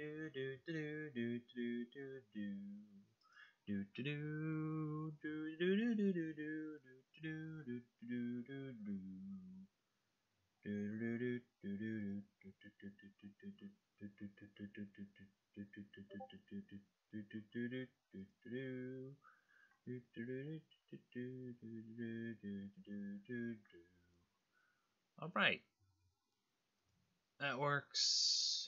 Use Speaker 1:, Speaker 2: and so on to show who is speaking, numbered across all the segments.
Speaker 1: All right, that works.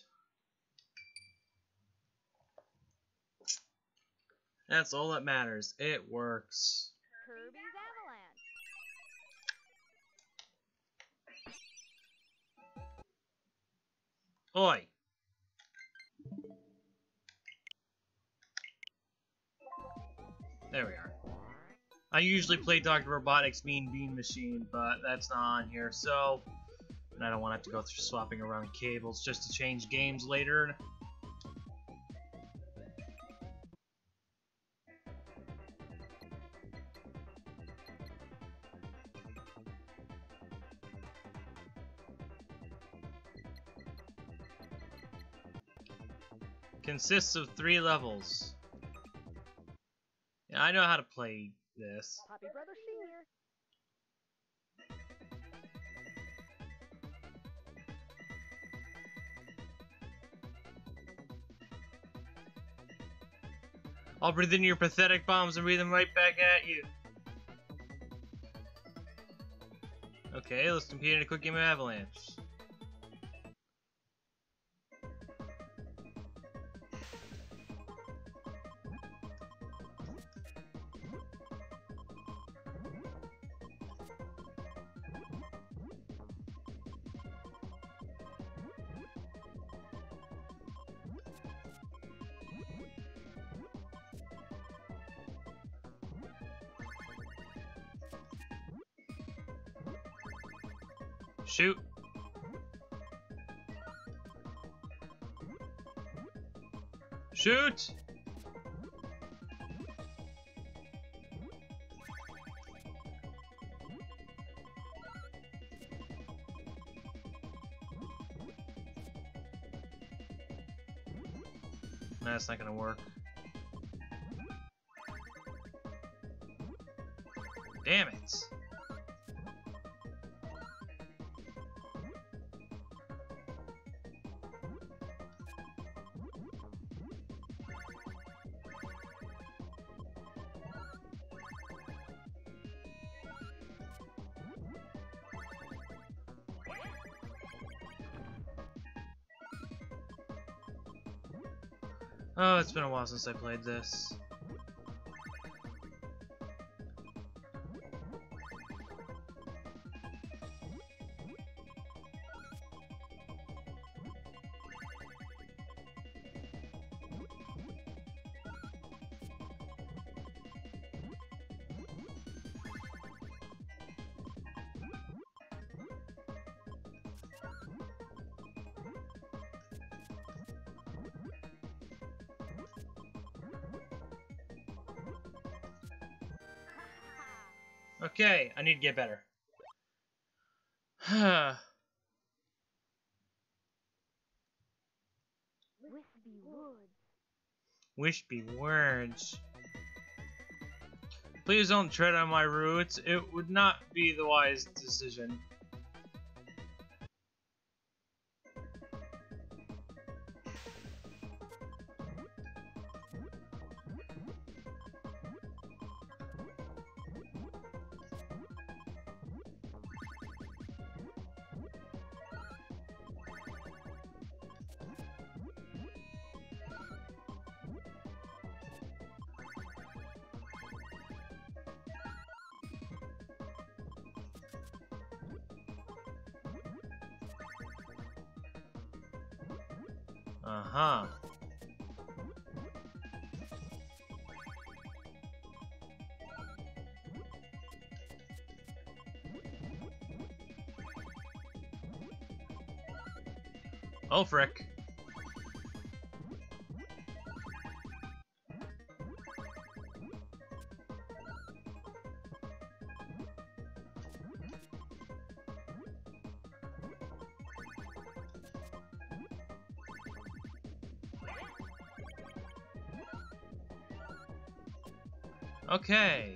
Speaker 1: That's all that matters. It works.
Speaker 2: Kirbys Avalanche.
Speaker 1: Oi! There we are. I usually play Dr. Robotnik's Mean Bean Machine, but that's not on here, so... And I don't want to have to go through swapping around cables just to change games later. Consists of 3 levels. Yeah, I know how to play this.
Speaker 2: Poppy Brother Senior.
Speaker 1: I'll breathe in your pathetic bombs and breathe them right back at you. Okay, let's compete in a quick game of Avalanche. Shoot! Shoot! That's not gonna work. Damn it! Oh, it's been a while since I played this. Okay, I need to get better.
Speaker 2: Wispy Woods.
Speaker 1: Wispy words. Please don't tread on my roots. It would not be the wise decision. Uh-huh. Oh, frick. Okay.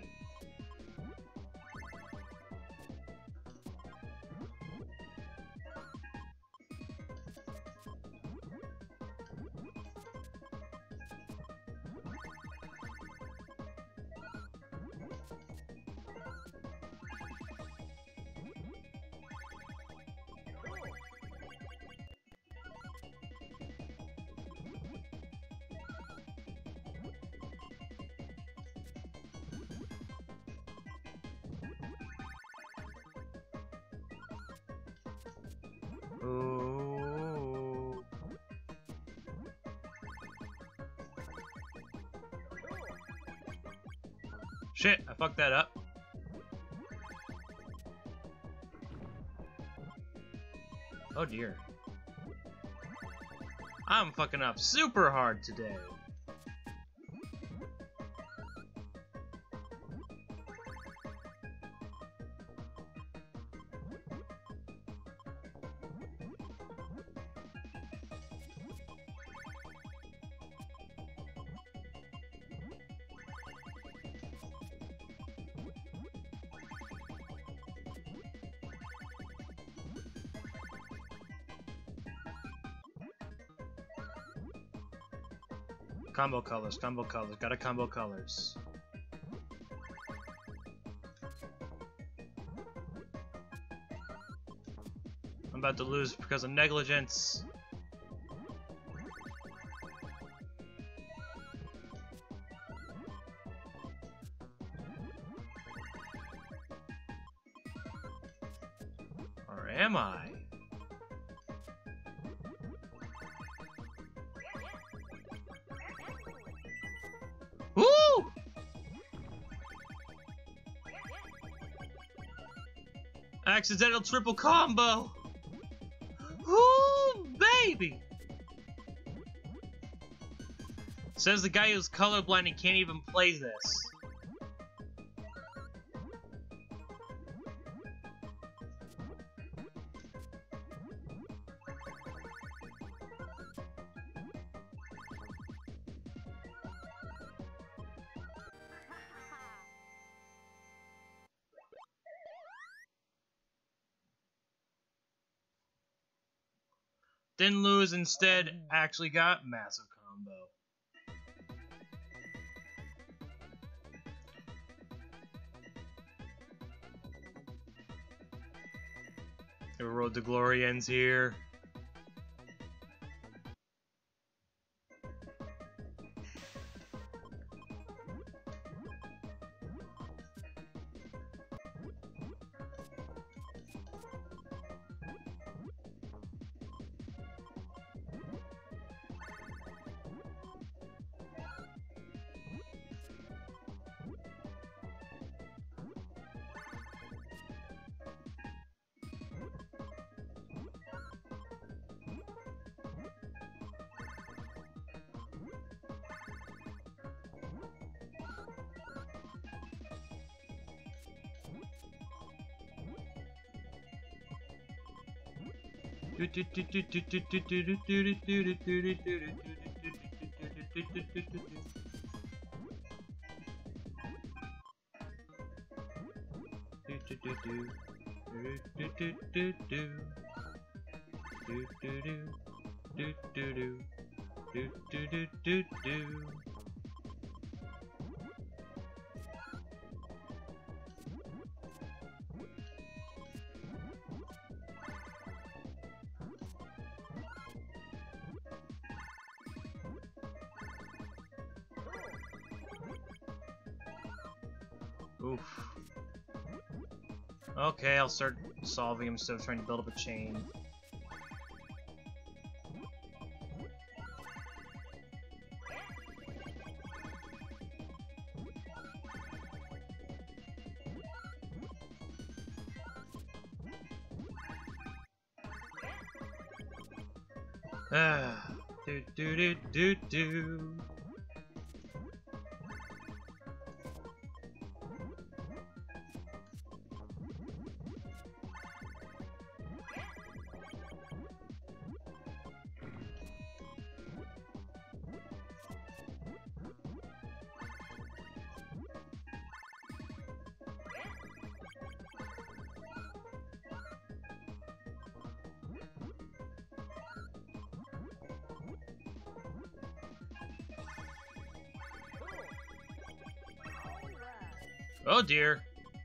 Speaker 1: Ooh. Shit, I fucked that up. Oh dear. I'm fucking up super hard today. Combo colors, gotta combo colors. I'm about to lose because of negligence. Or am I? Woo! Accidental triple combo! Woo, baby! Says the guy who's colorblind and can't even play this. Didn't lose, instead actually got massive combo. The road to glory ends here. Oof. Okay, I'll start solving him instead of trying to build up a chain. Ah, do. Oh dear.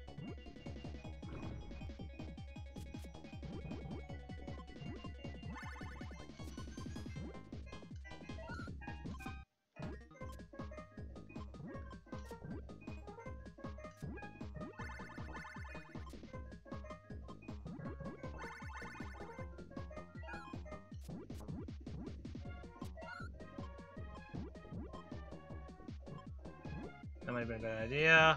Speaker 1: That might have been a bad idea.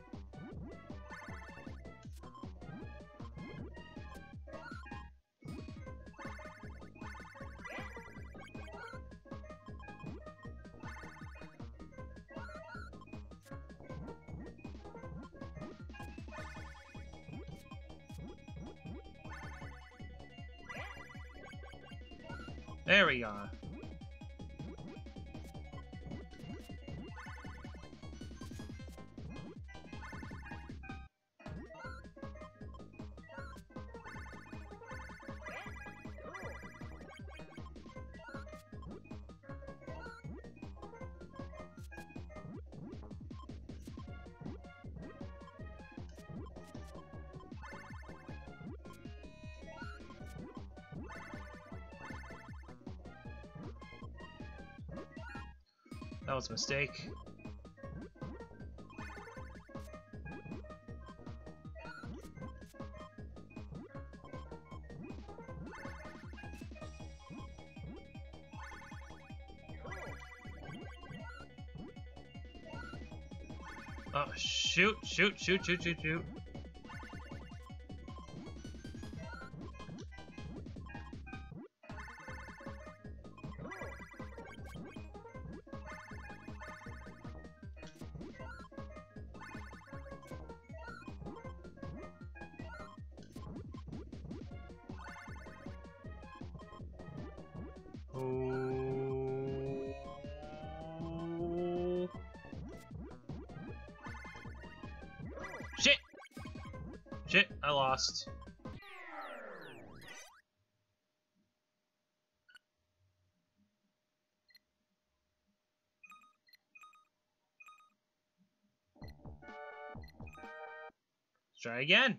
Speaker 1: There we go. That was a mistake. Oh, shoot, shoot, shoot, shoot, shoot, shoot. Oh. Shit! Shit, I lost. Let's try again.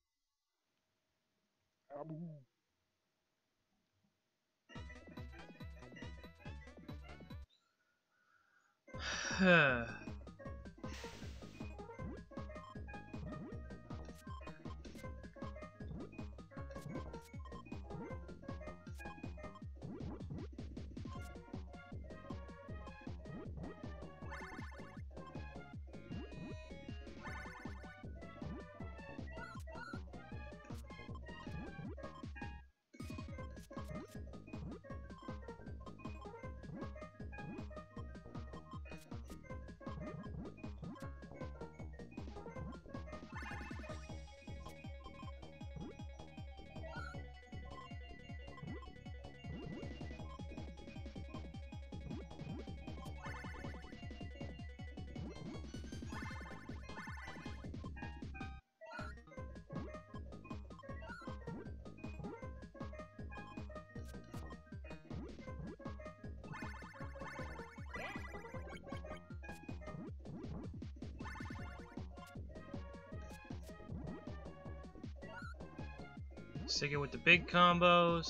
Speaker 1: Sticking with the big combos.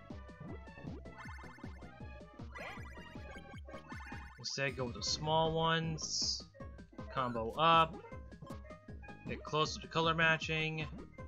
Speaker 1: Instead, go with the small ones. Combo up. Get closer to color matching.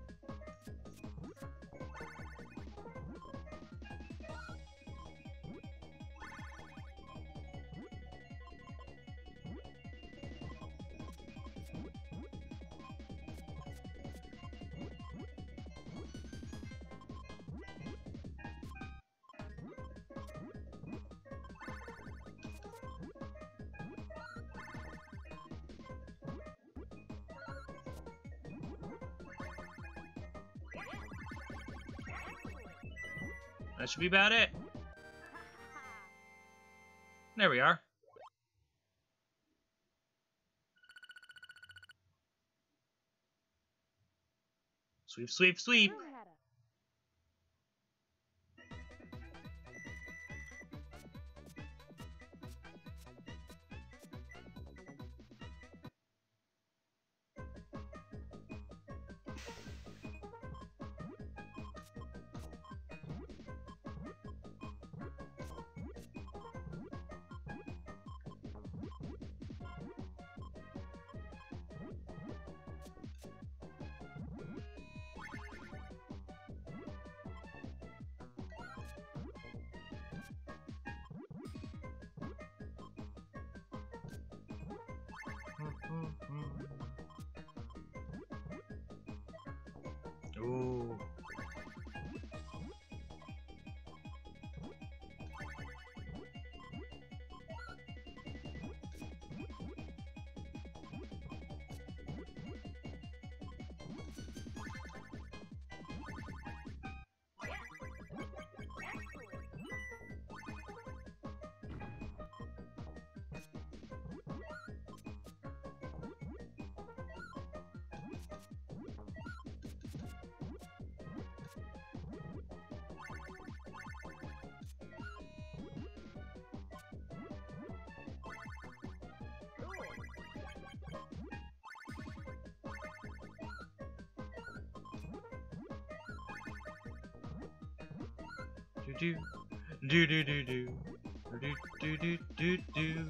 Speaker 1: That should be about it. There we are. Sweep, sweep, sweep. Ooh. Do do do do do do do do do do.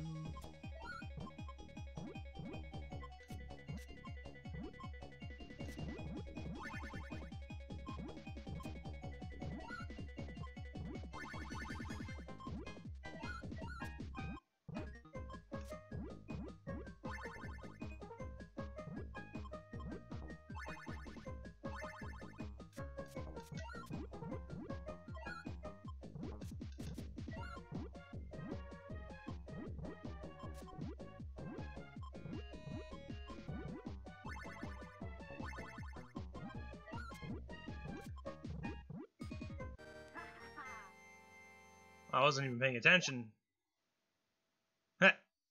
Speaker 1: I wasn't even paying attention. Heh.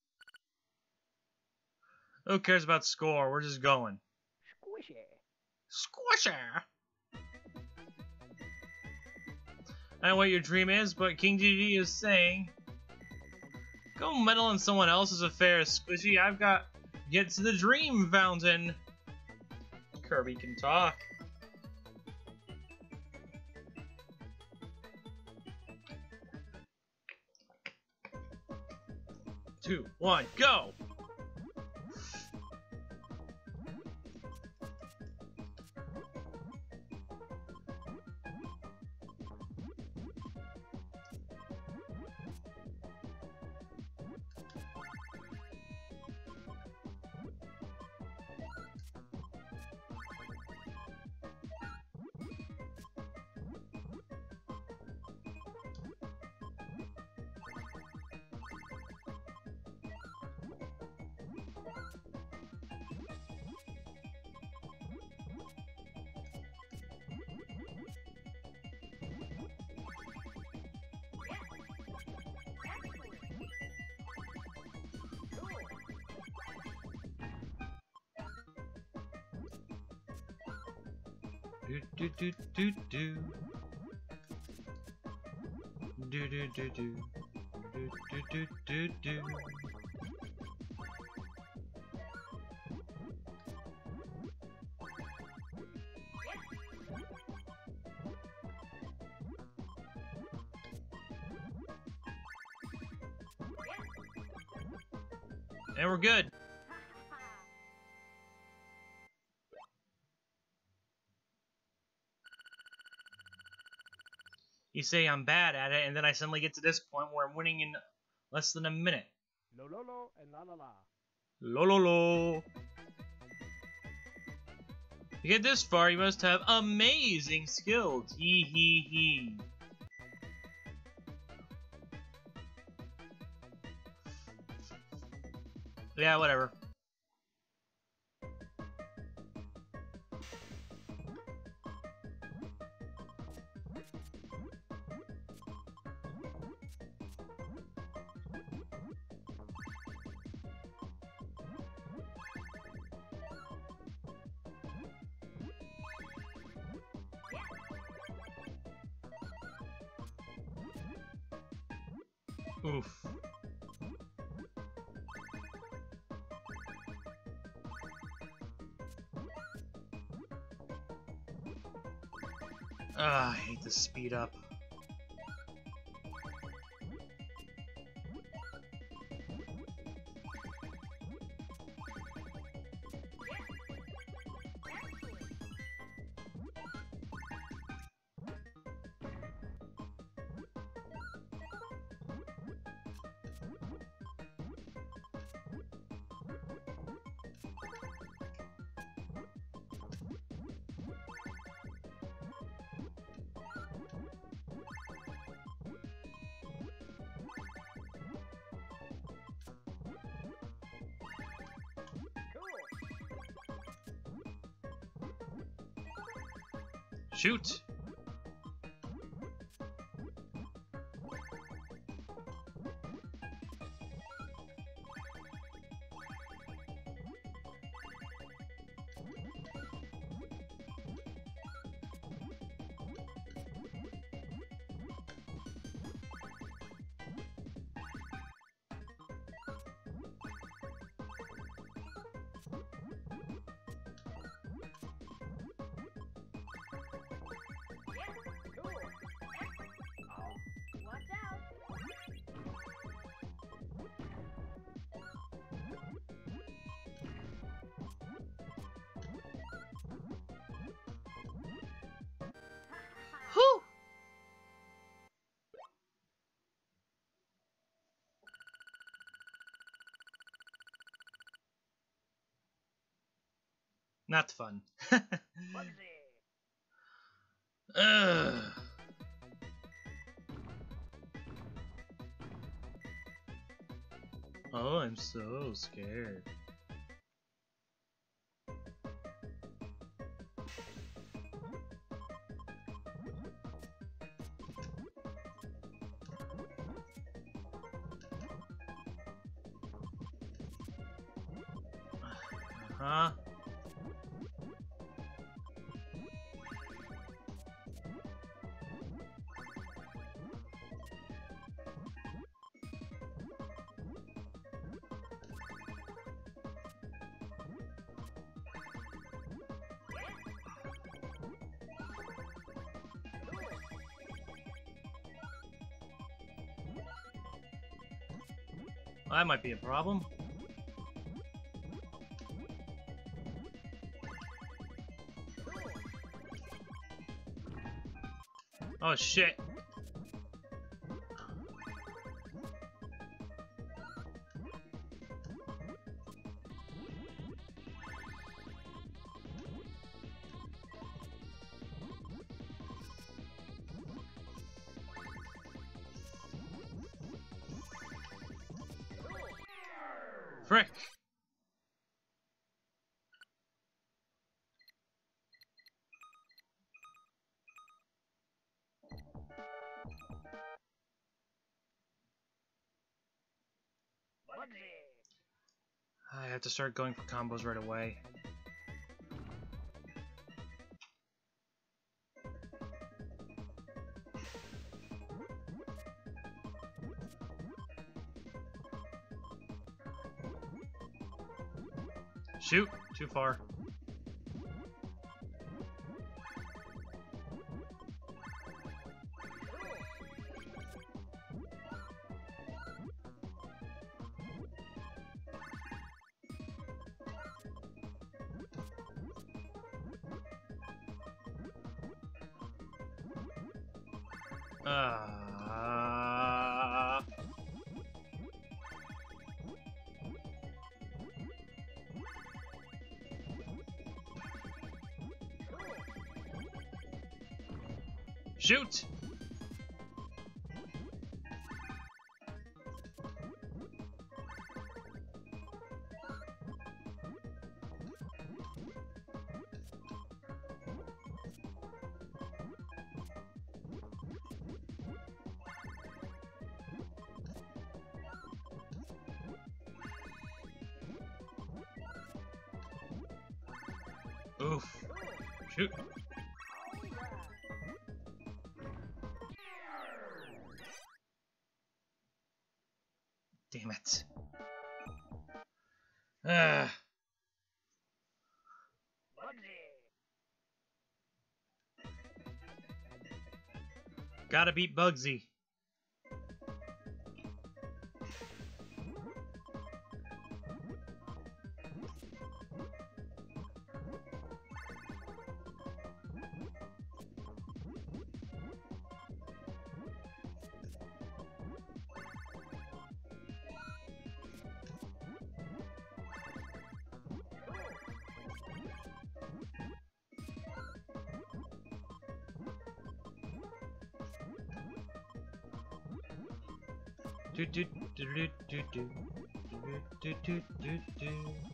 Speaker 1: Who cares about score? We're just going.
Speaker 2: Squishy.
Speaker 1: Squisher! I don't know what your dream is, but King GG is saying, go meddle in someone else's affairs, Squishy. I've got to get to the dream fountain. Kirby can talk. Two, one, go! Do do do do do. Do do do do. Do do do do do. And we're good. You say I'm bad at it, and then I suddenly get to this point where I'm winning in less than a minute.
Speaker 2: Lo lo lo and la la la.
Speaker 1: Lo lo lo. To get this far, you must have amazing skill. Hee hee hee. Yeah, whatever. Oof. I hate the speed up. Shoot! Whew! Not fun. Ugh. Oh, I'm so scared. Huh? That might be a problem. Oh shit. Frick. I have to start going for combos right away. Shoot! Too far. Shoot! Oof. Shoot. Damn it. Gotta beat Bugsy. Do do do do do do do do do do.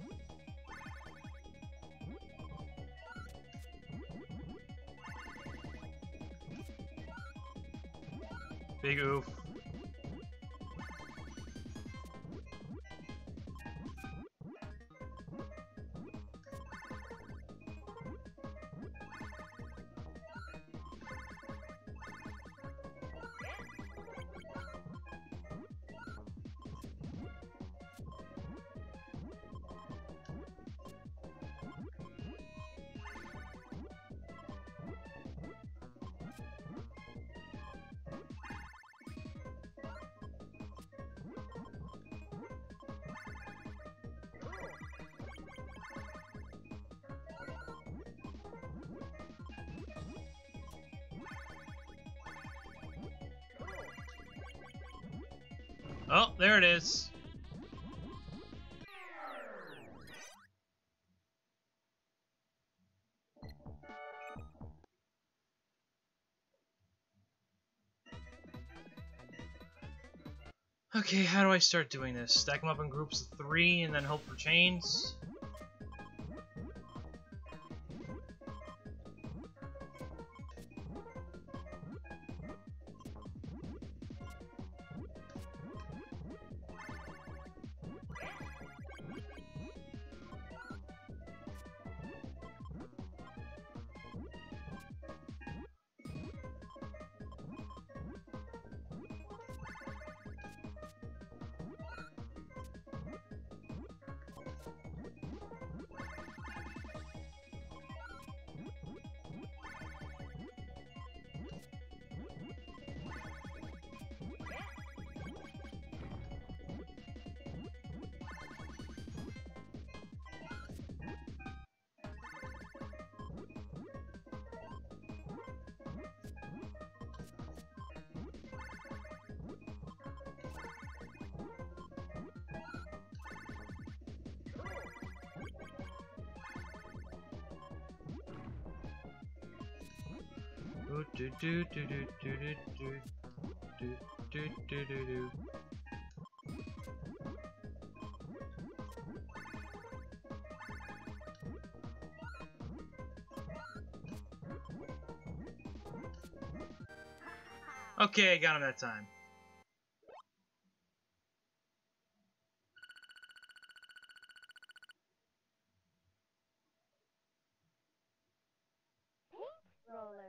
Speaker 1: Big oof. Oh, there it is. Okay, how do I start doing this? Stack them up in groups of 3 and then hope for chains? Do do do do do do do do do do do. Okay, I got him that time.
Speaker 3: Roller.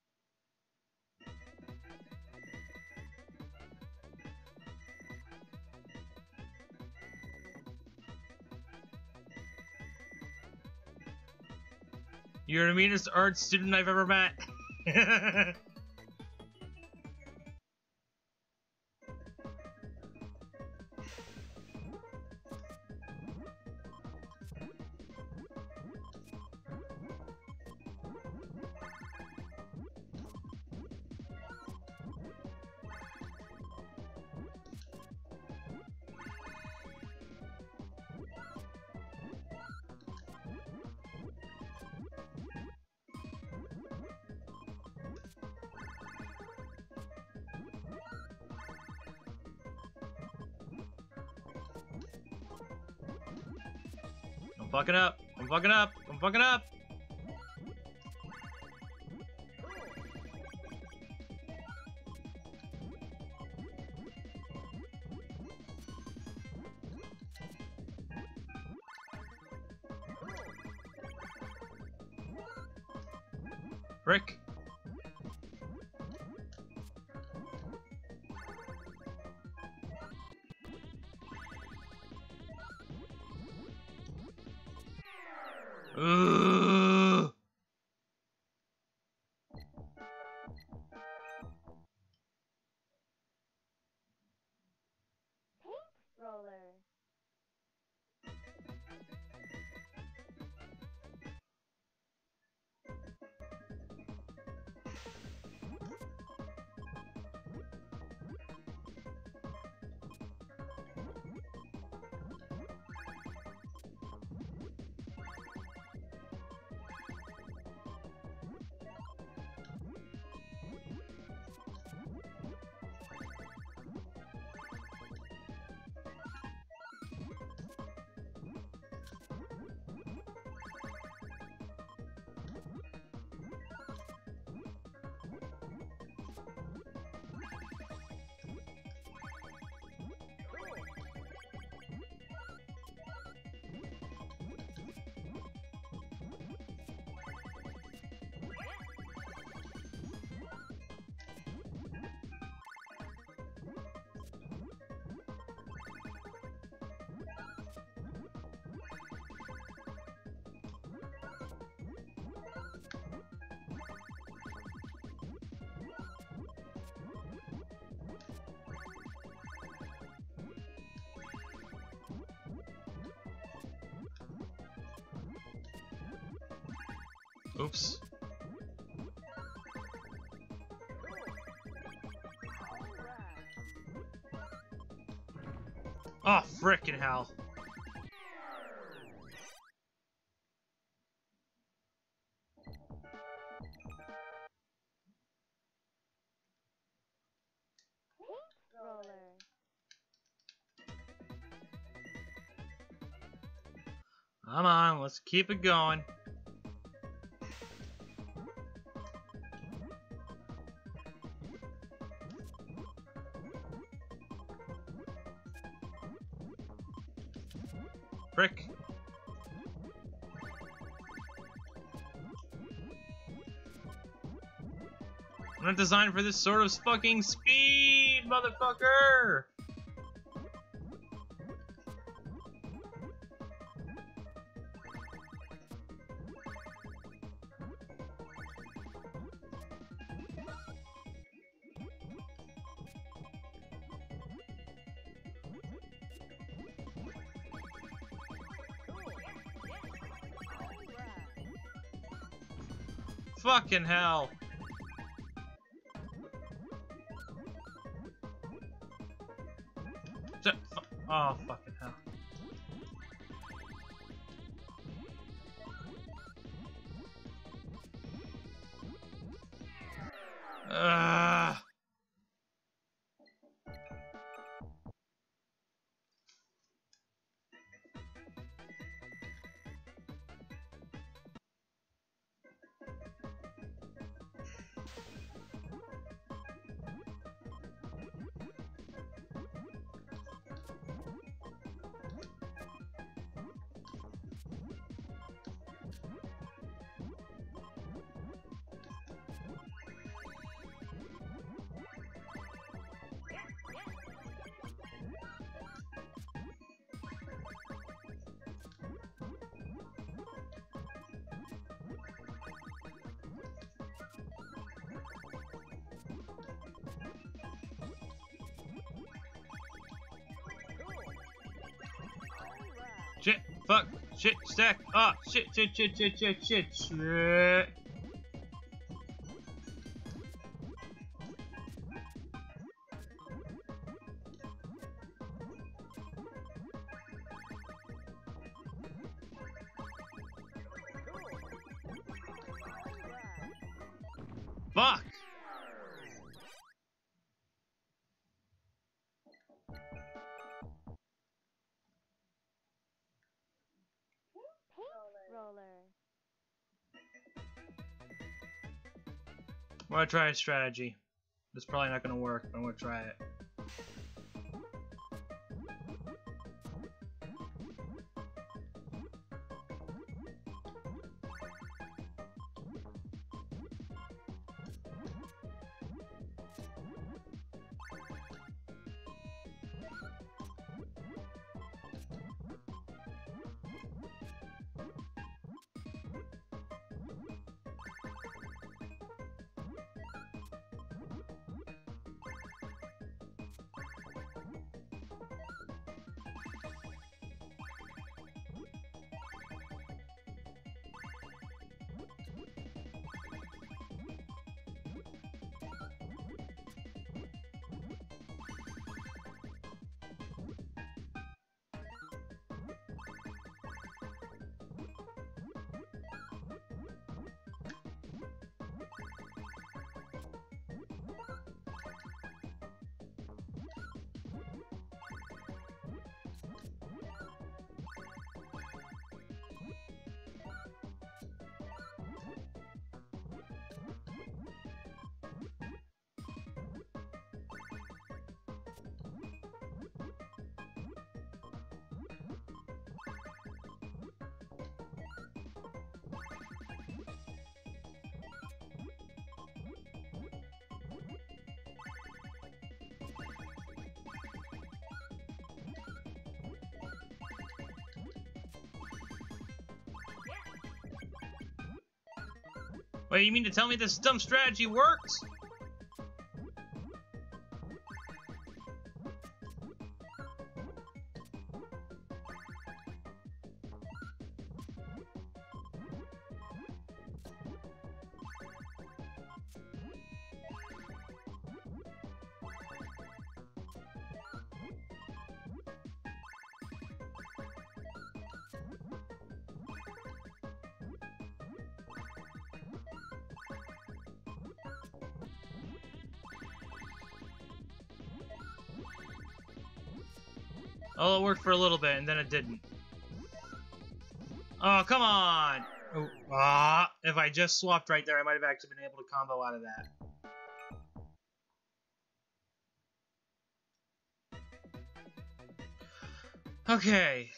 Speaker 1: You're the meanest art student I've ever met. I'm fucking up. I'm fucking up. I'm fucking up. Frick. Oops. Oh, frickin' hell. Come on, let's keep it going. Frick. I'm not designed for this sort of fucking speed, motherfucker! Fucking hell. Oh, fucking hell. Ugh. Shit, fuck, shit, stack, ah, shit. Fuck! I'm gonna try a strategy. It's probably not gonna work, but I'm gonna try it. Wait, you mean to tell me this dumb strategy worked? Oh, it worked for a little bit, and then it didn't. Oh, come on! Oh, if I just swapped right there, I might have actually been able to combo out of that. Okay.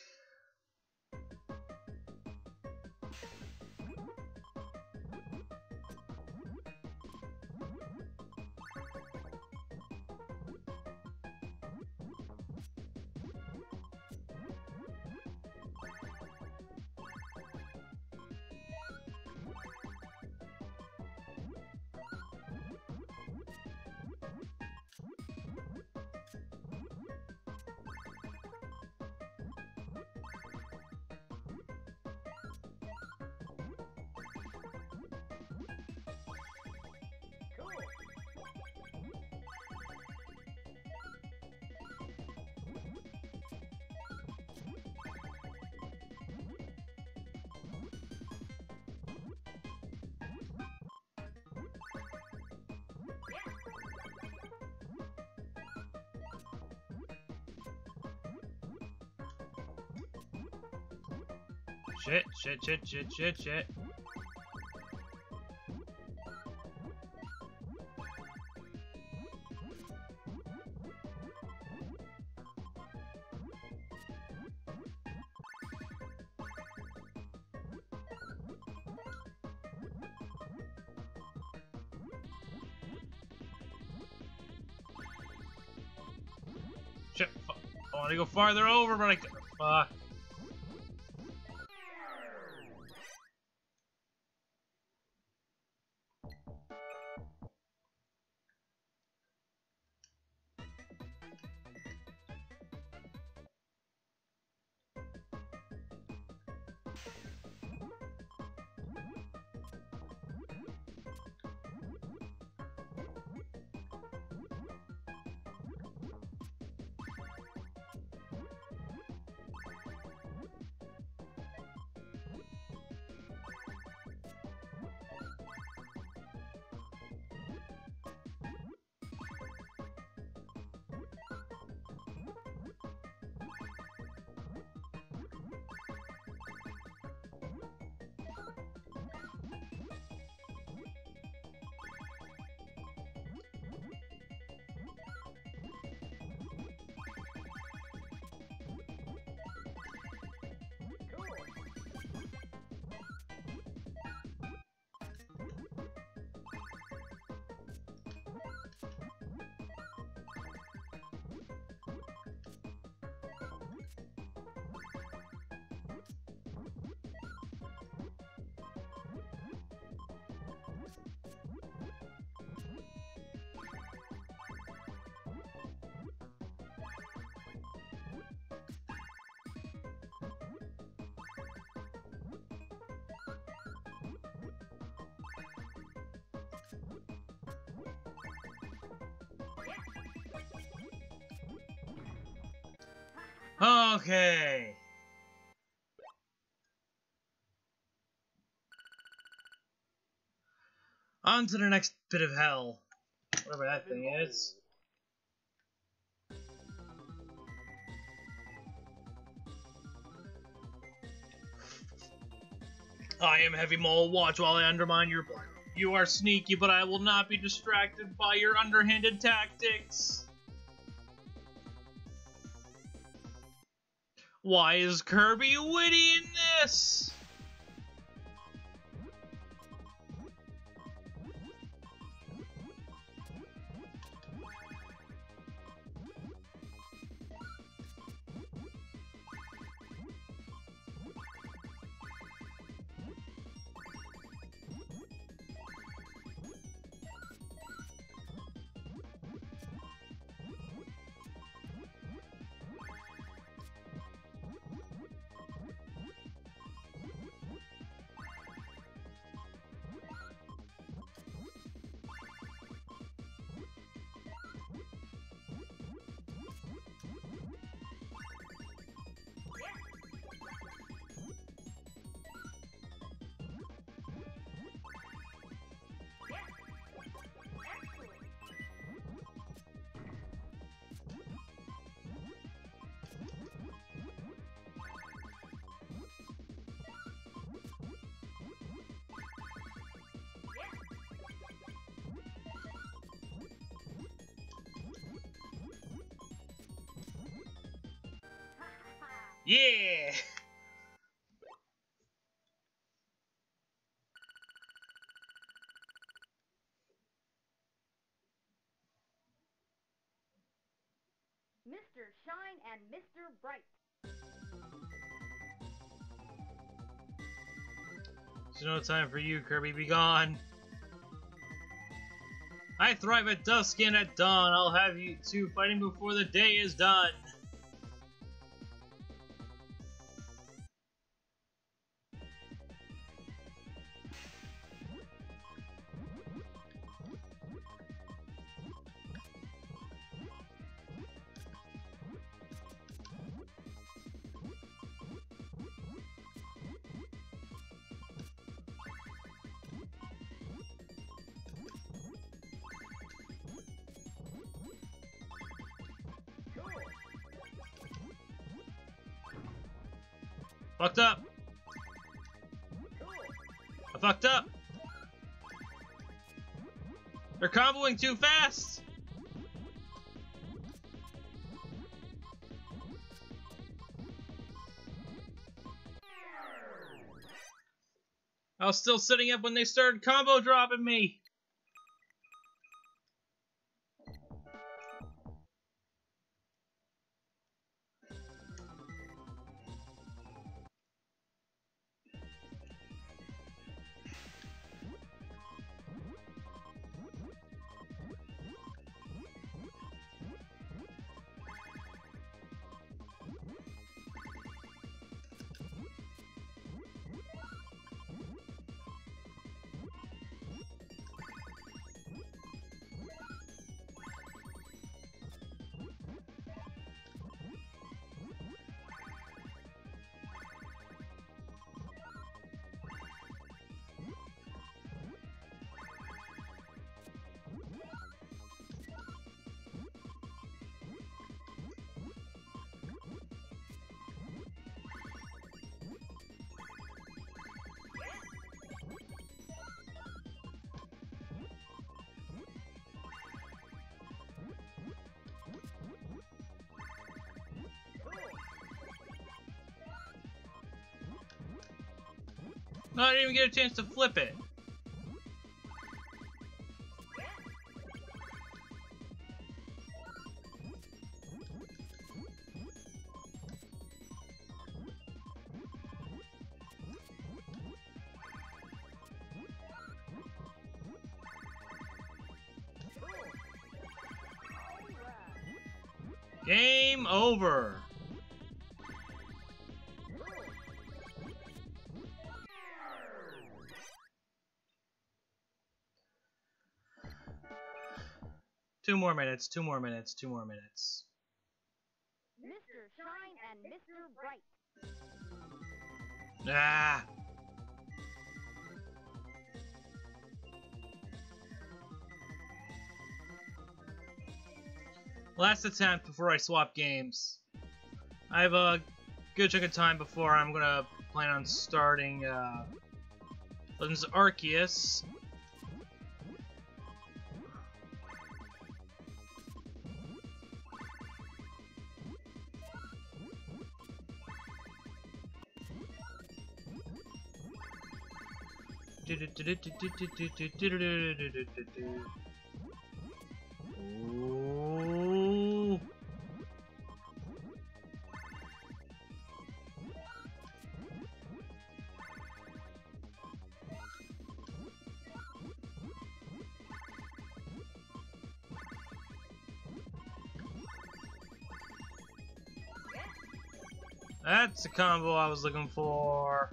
Speaker 1: Shit. Shit. I want to go farther over, but I can't. Fuck. Okay. On to the next bit of hell. Whatever that thing is. I am Heavy Mole. Watch while I undermine your plan. You are sneaky, but I will not be distracted by your underhanded tactics. Why is Kirby witty in this? Yeah!
Speaker 3: Mr. Shine and Mr. Bright.
Speaker 1: There's no time for you, Kirby. Be gone. I thrive at dusk and at dawn. I'll have you two fighting before the day is done. Fucked up. I fucked up. They're comboing too fast. I was still sitting up when they started combo dropping me. No, I didn't even get a chance to flip it. Game over. Two more minutes, 2 more minutes, 2 more minutes.
Speaker 3: Mr. Shine and Mr. Bright.
Speaker 1: Ah! Last attempt before I swap games. I have a good chunk of time before I'm gonna plan on starting Legends of Arceus. Ooh. That's the combo I was looking for.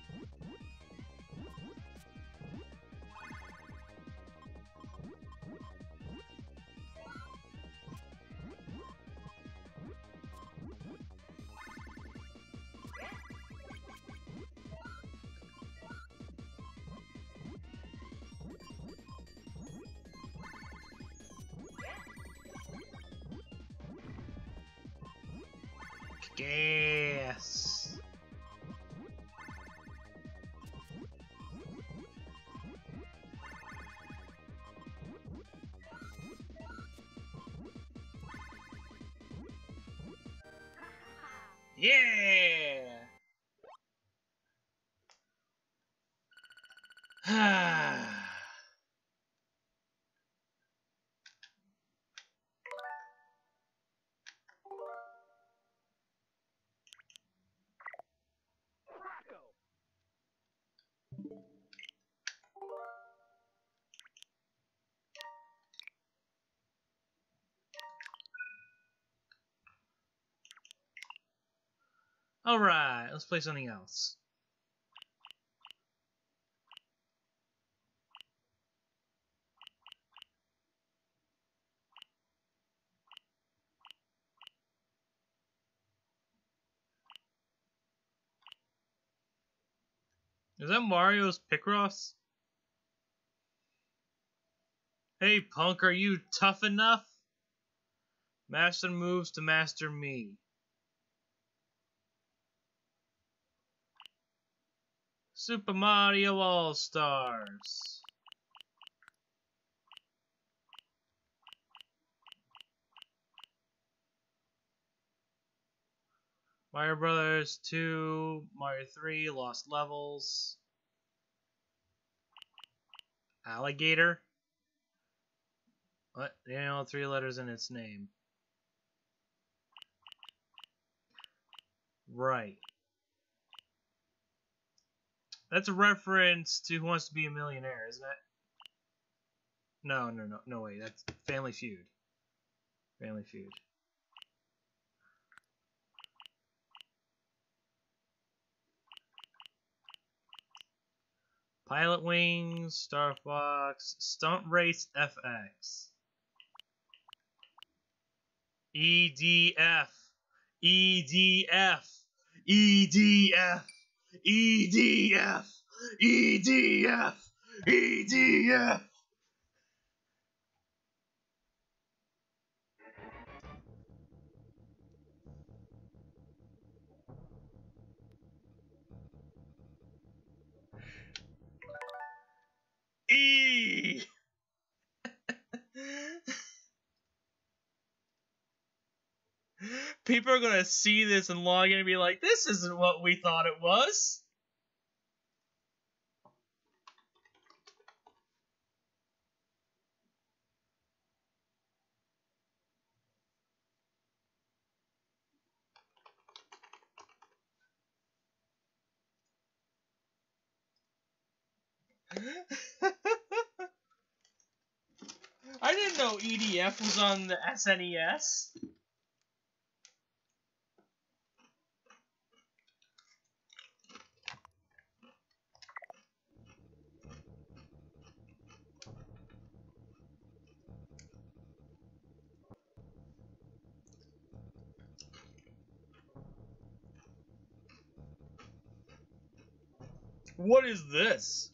Speaker 1: Yes. Yeah! Alright, let's play something else. Is that Mario's Picross? Hey punk, are you tough enough? Master moves to master me. Super Mario All-Stars. Mario Brothers 2, Mario 3, Lost Levels. Alligator? What? You know, 3 letters in its name. Right. That's a reference to Who Wants to Be a Millionaire, isn't it? No, wait, that's Family Feud. Family Feud. Pilot Wings, Star Fox, Stunt Race FX. EDF. EDF. EDF. EDF. EDF. EDF. E. People are gonna see this and log in and be like, this isn't what we thought it was. I didn't know EDF was on the SNES. What is this?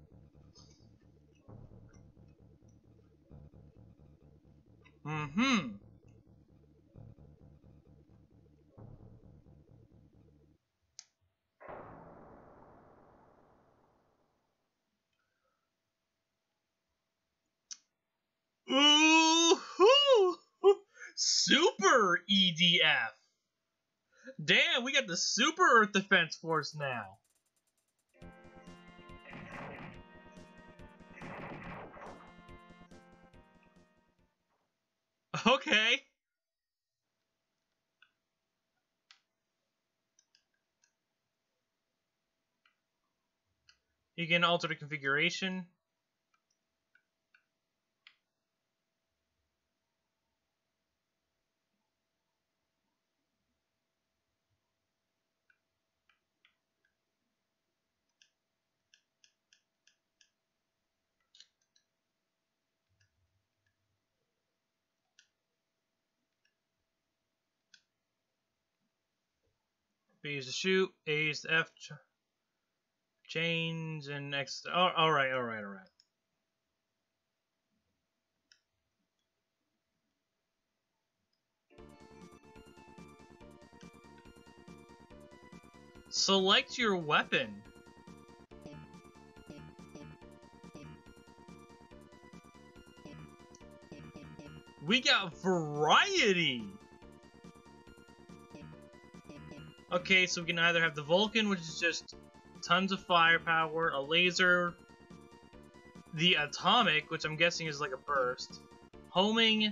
Speaker 1: Mm-hmm. Ooh-hoo! Super EDF. Damn, we got the Super Earth Defense Force now. Okay. You can alter the configuration. B is to shoot, A is to F, change, and X. Oh, alright. Select your weapon. We got variety. Okay, so we can either have the Vulcan, which is just tons of firepower, a laser, the atomic, which I'm guessing is like a burst, homing,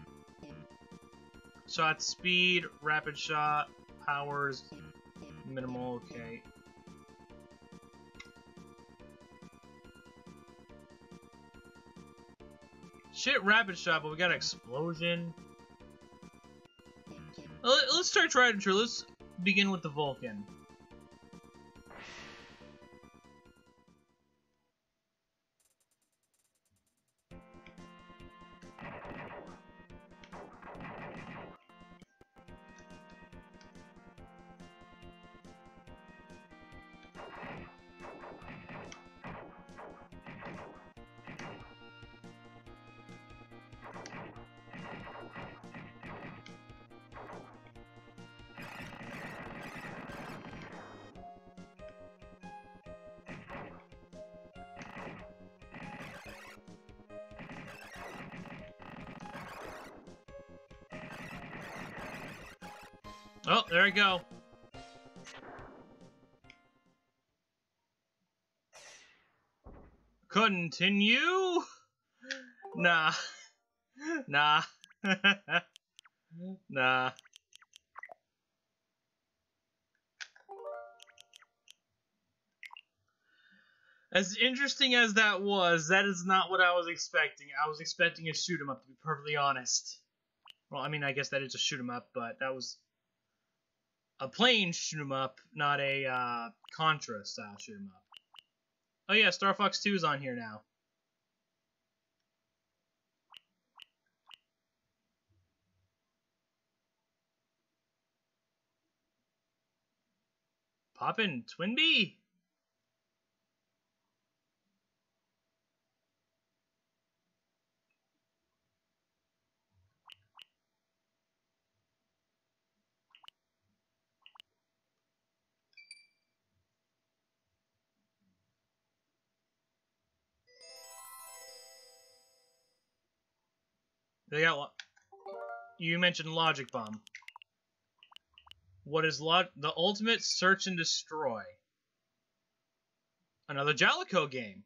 Speaker 1: shot speed, rapid shot, powers, minimal, okay. Shit, rapid shot, but we got explosion. Let's start tried and true. Let's begin with the Vulcan. Oh, there we go. Continue? Nah. Nah. Nah. As interesting as that is not what I was expecting. I was expecting a shoot 'em up, to be perfectly honest. Well, I mean, I guess that is a shoot 'em up, but that was a plain shoot 'em up, not a Contra style shoot 'em up. Oh yeah, Star Fox 2 is on here now. Poppin' Twinbee? They got you mentioned Logic Bomb. What is the ultimate search and destroy? Another Jalico game.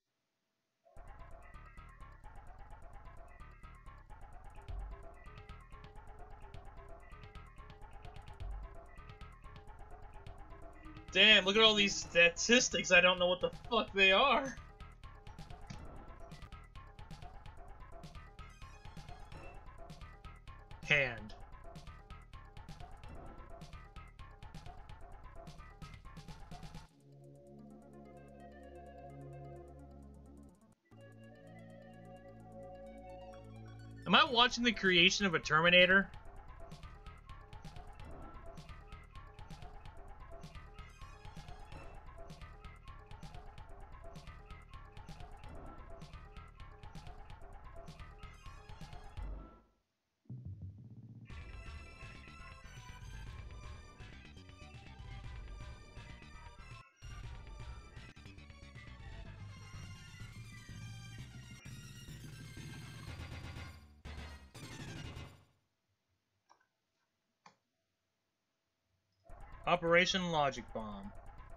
Speaker 1: Damn, look at all these statistics. I don't know what the fuck they are. Hand. Am I watching the creation of a Terminator? Operation Logic Bomb.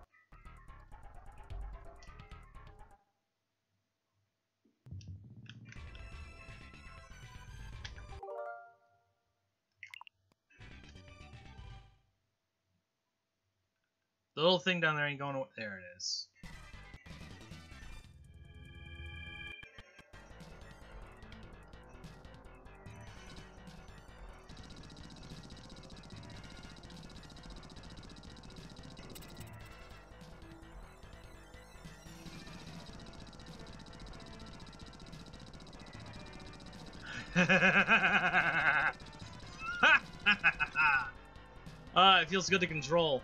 Speaker 1: The little thing down there ain't going to... There it is. It feels good to control.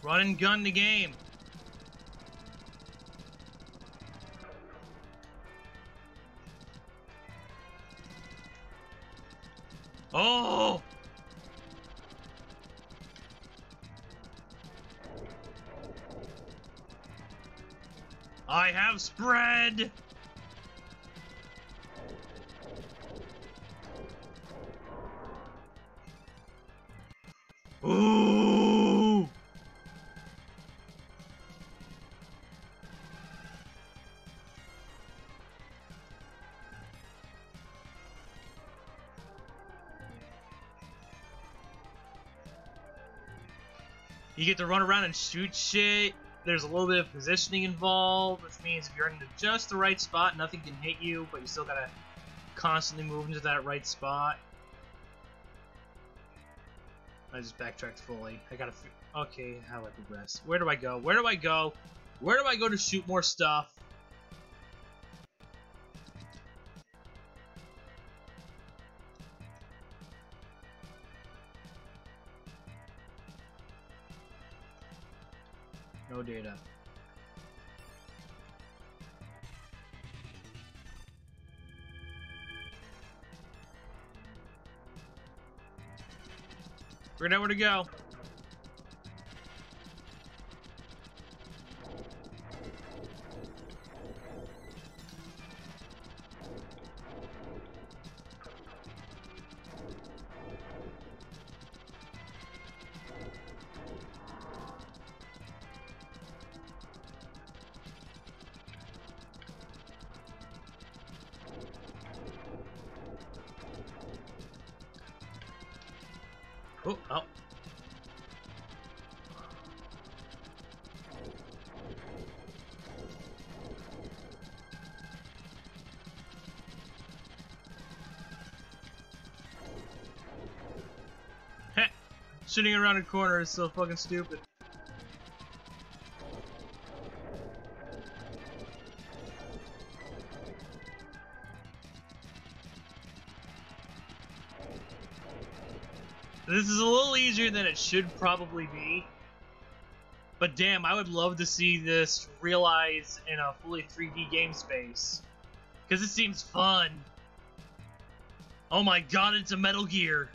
Speaker 1: Run and gun the game. Oh! I have spread! Ooh! You get to run around and shoot shit. There's a little bit of positioning involved, which means if you're in just the right spot, nothing can hit you, but you still gotta constantly move into that right spot. I just backtracked fully. I gotta... Okay, how do I progress? Where do I go? Where do I go? Where do I go to shoot more stuff? No data. Figured out where to go. Oh, oh. Heh. Shooting around a corner is so fucking stupid. This is a little easier than it should probably be. But damn, I would love to see this realized in a fully 3D game space. Because it seems fun. Oh my god, it's a Metal Gear.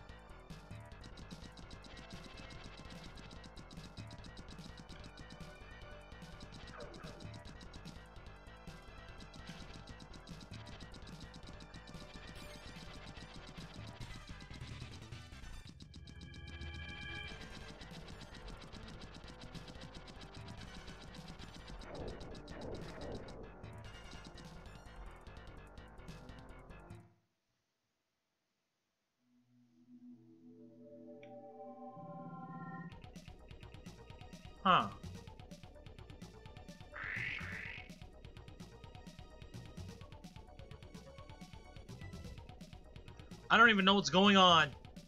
Speaker 1: Huh. I don't even know what's going on.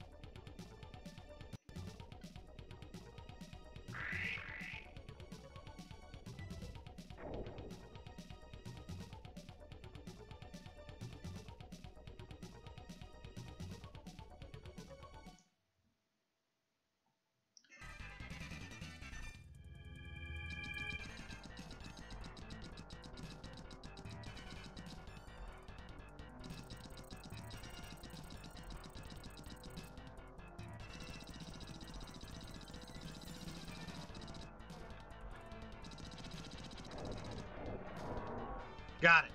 Speaker 1: Got it.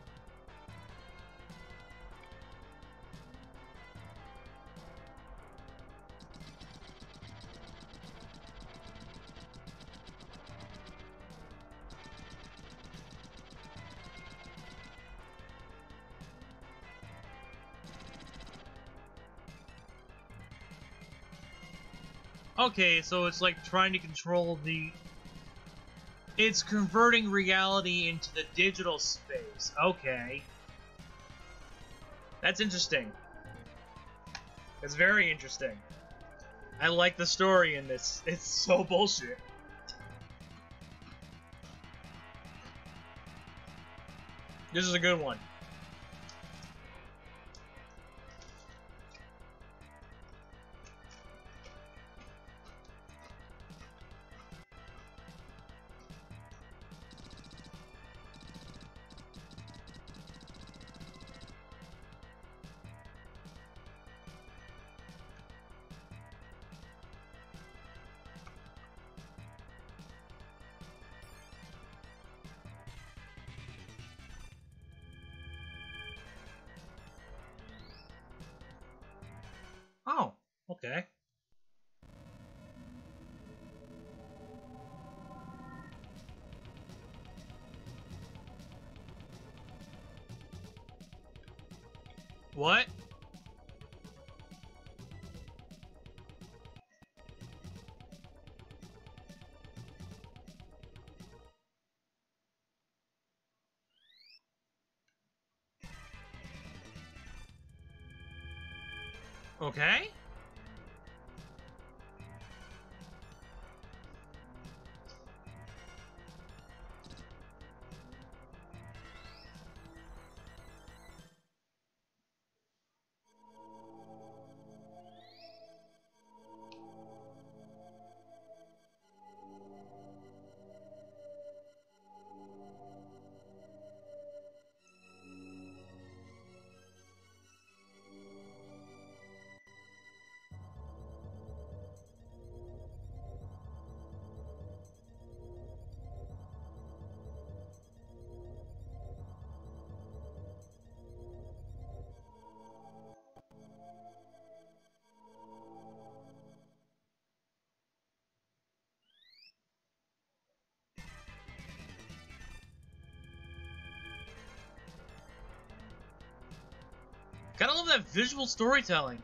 Speaker 1: Okay, so it's like trying to control the... It's converting reality into the digital space. Okay. That's interesting. It's very interesting. I like the story in this. It's so bullshit. This is a good one. Okay. What? Okay. Gotta love that visual storytelling.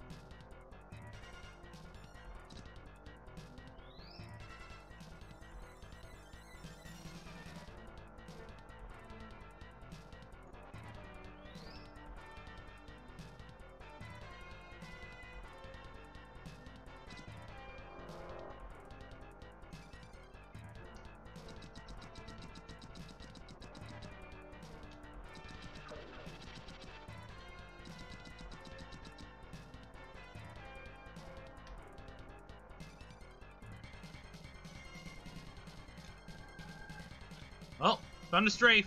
Speaker 1: Oh, found a strafe.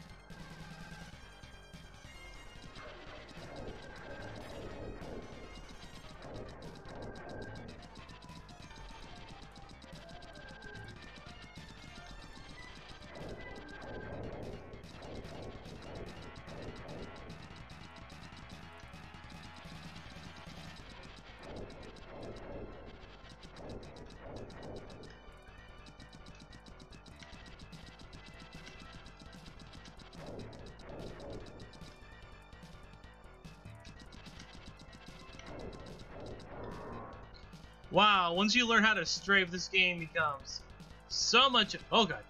Speaker 1: Wow, once you learn how to strafe, this game becomes so much. Oh god.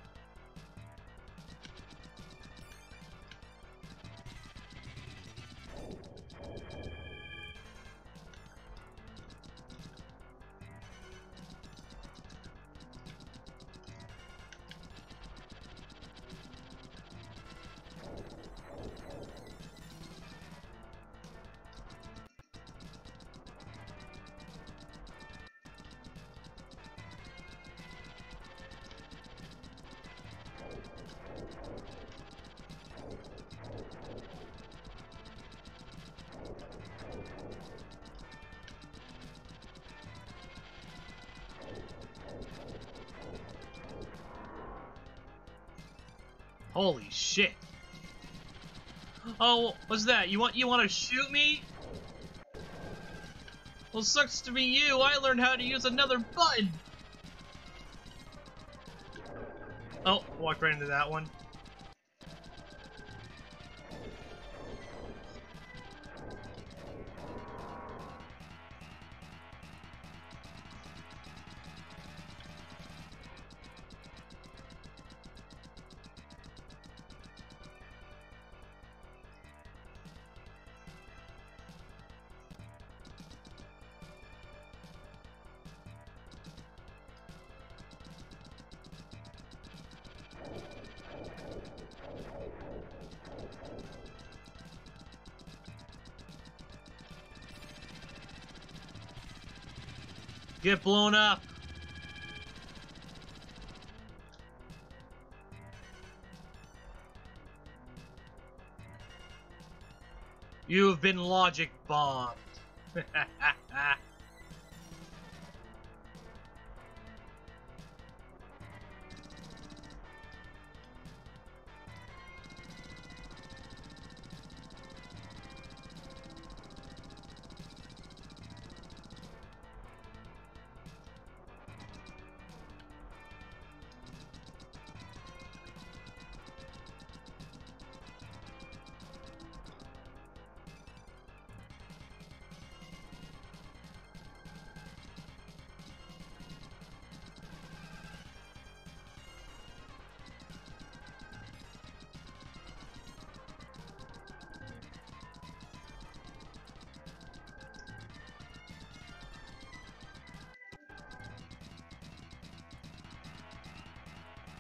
Speaker 1: Holy shit. Oh, what's that? You want to shoot me? Well, sucks to be you. I learned how to use another button. Oh, walked right into that one. Get blown up. You've been logic bombed.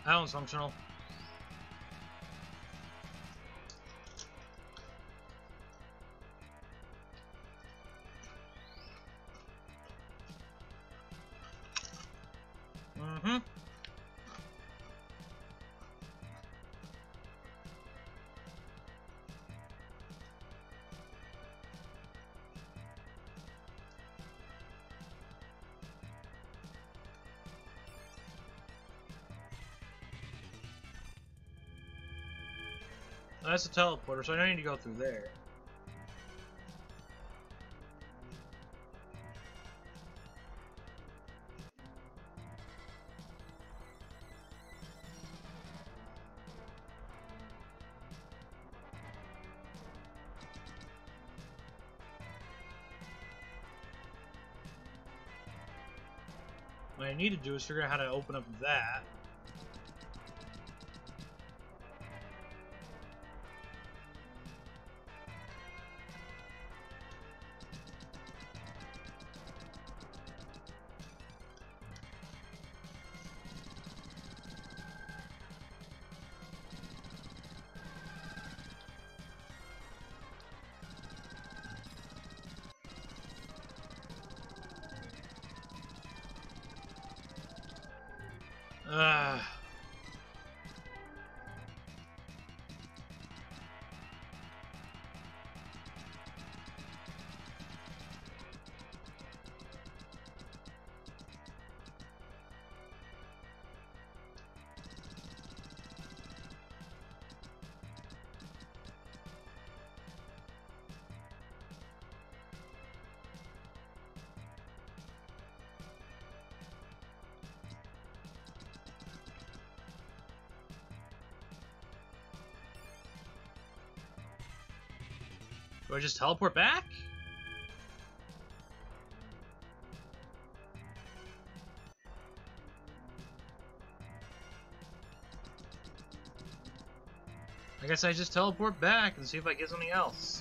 Speaker 1: That one's functional. Mm-hmm. That's a teleporter, so I don't need to go through there. What I need to do is figure out how to open up that. Ugh. Do I just teleport back? I guess I just teleport back and see if I get something else.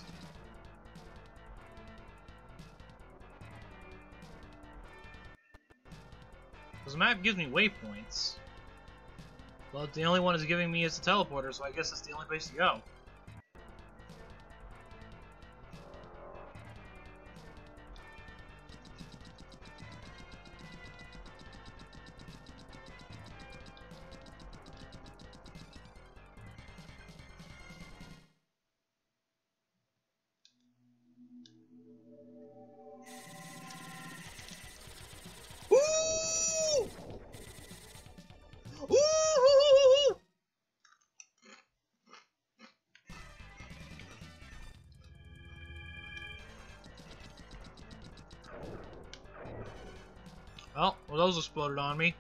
Speaker 1: Because the map gives me waypoints. But the only one it's giving me is the teleporter, so I guess that's the only place to go. Well, those exploded on me.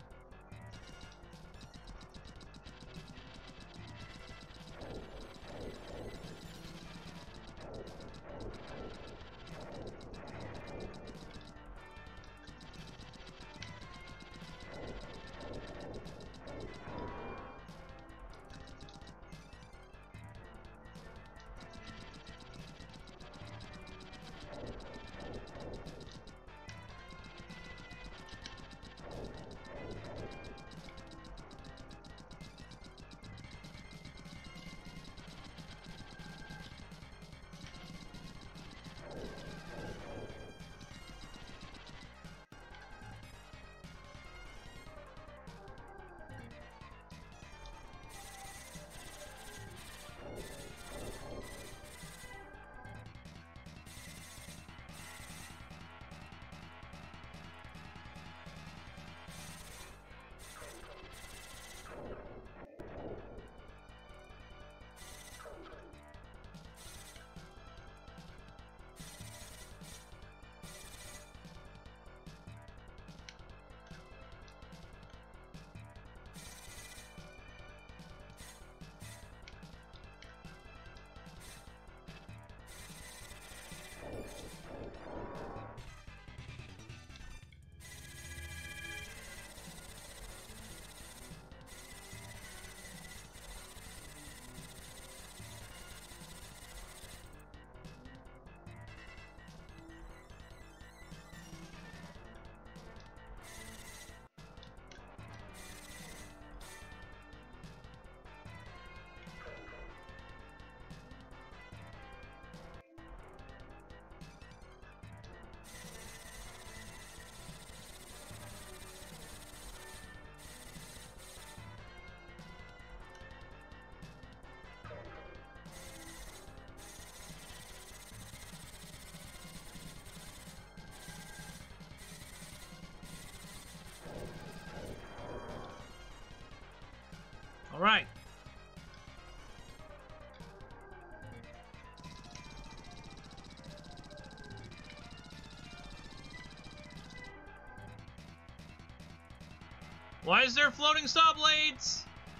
Speaker 1: Why is there floating saw blades?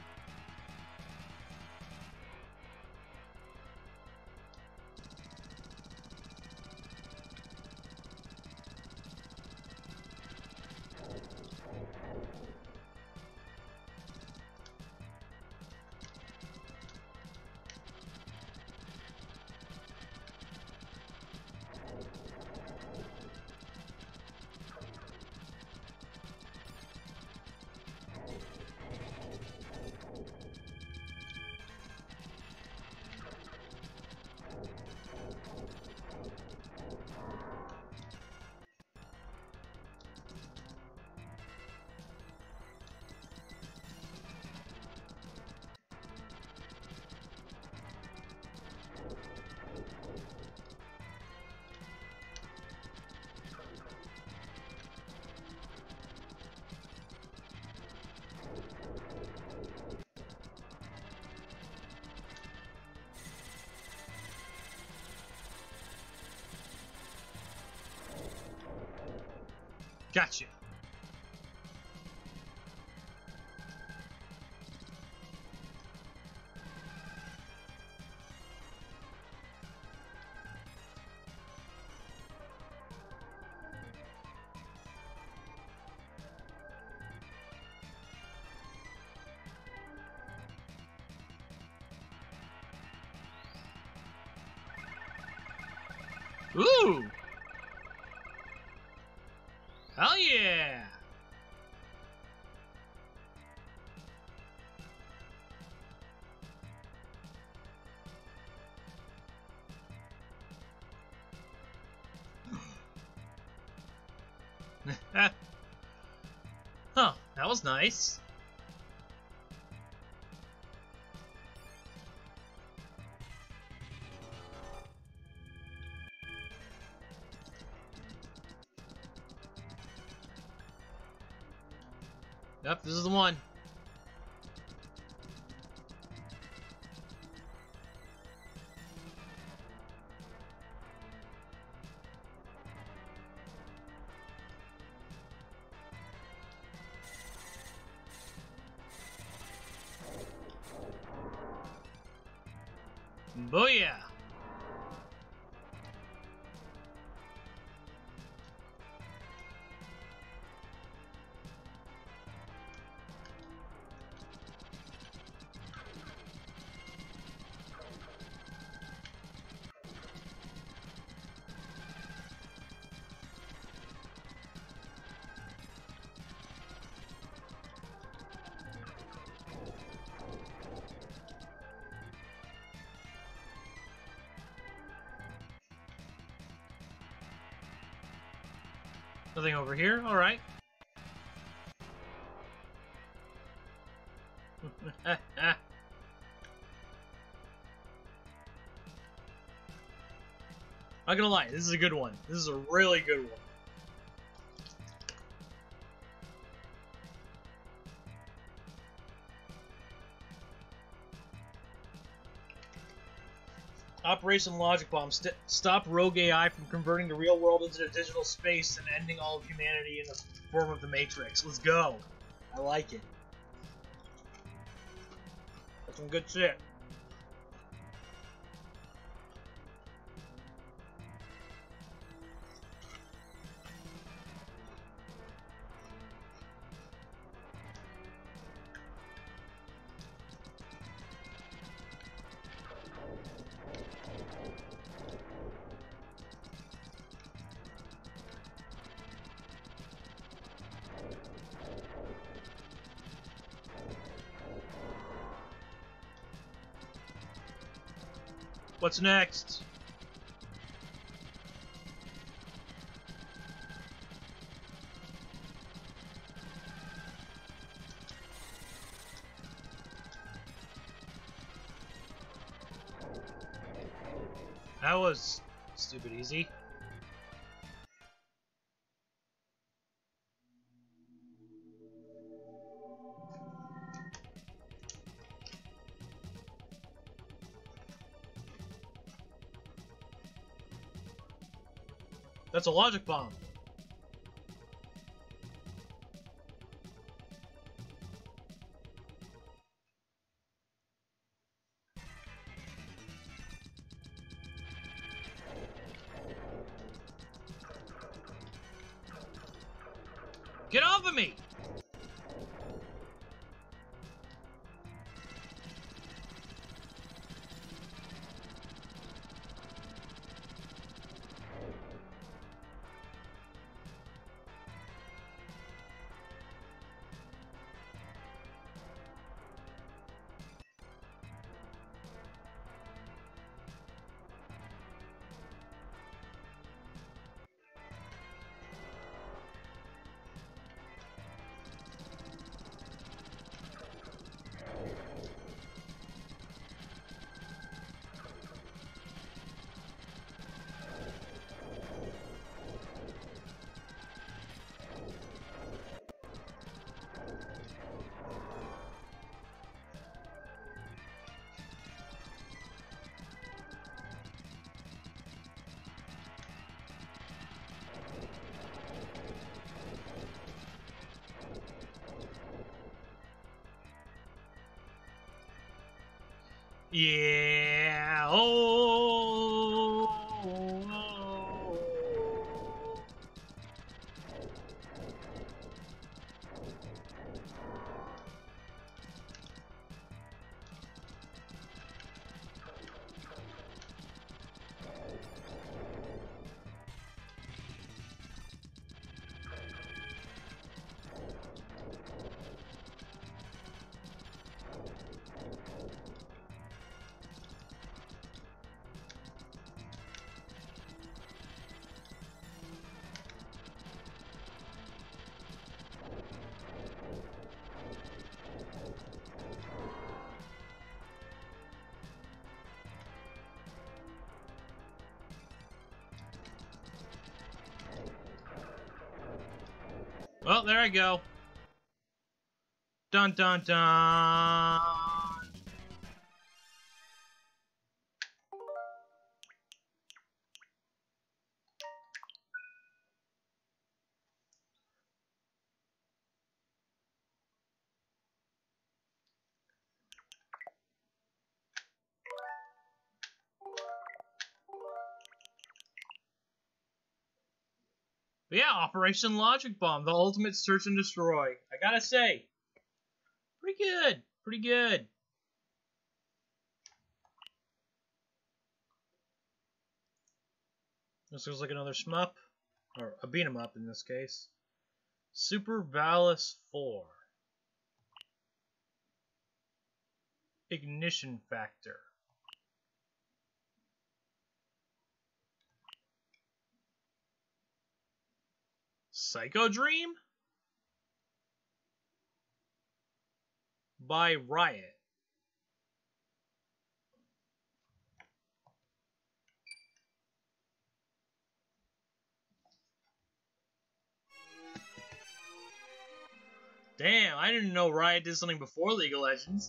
Speaker 1: Gotcha. Ooh! Hell yeah! Huh, that was nice. Yep, this is the one. Booyah! Nothing over here? Alright. Not gonna lie, this is a good one. This is a really good one. Operation Logic Bomb. Stop rogue AI from converting the real world into a digital space and ending all of humanity in the form of the Matrix. Let's go. I like it. That's some good shit. What's next? That was stupid easy. That's a logic bomb. Get off of me! Yeah. Oh. Well, there I go. Dun dun dun. But yeah, Operation Logic Bomb, the ultimate search and destroy. I gotta say, pretty good, pretty good. This looks like another shmup, or a beat 'em up in this case. Super Valis 4. Ignition Factor. Psycho Dream? By Riot. Damn, I didn't know Riot did something before League of Legends.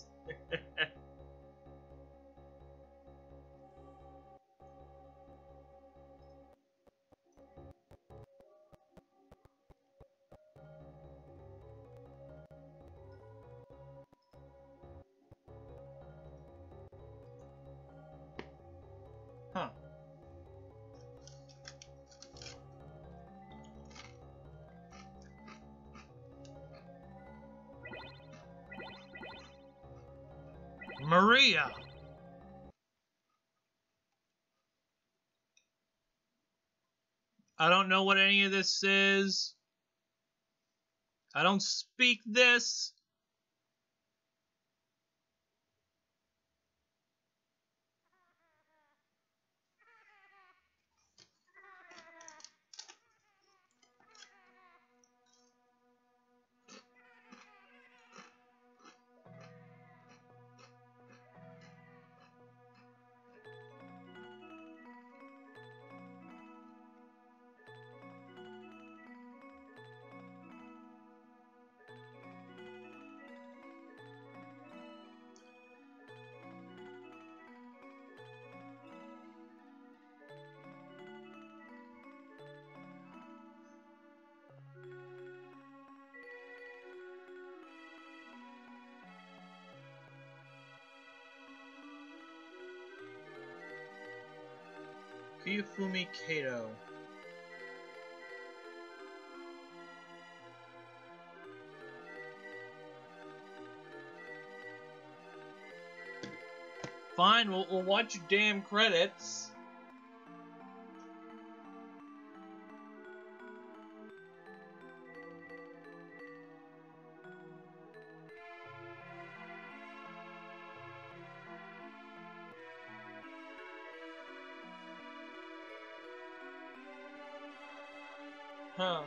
Speaker 1: Huh. Maria. I don't know what any of this is. I don't speak this. Kyufumi Kato. Fine, we'll watch your damn credits. Huh.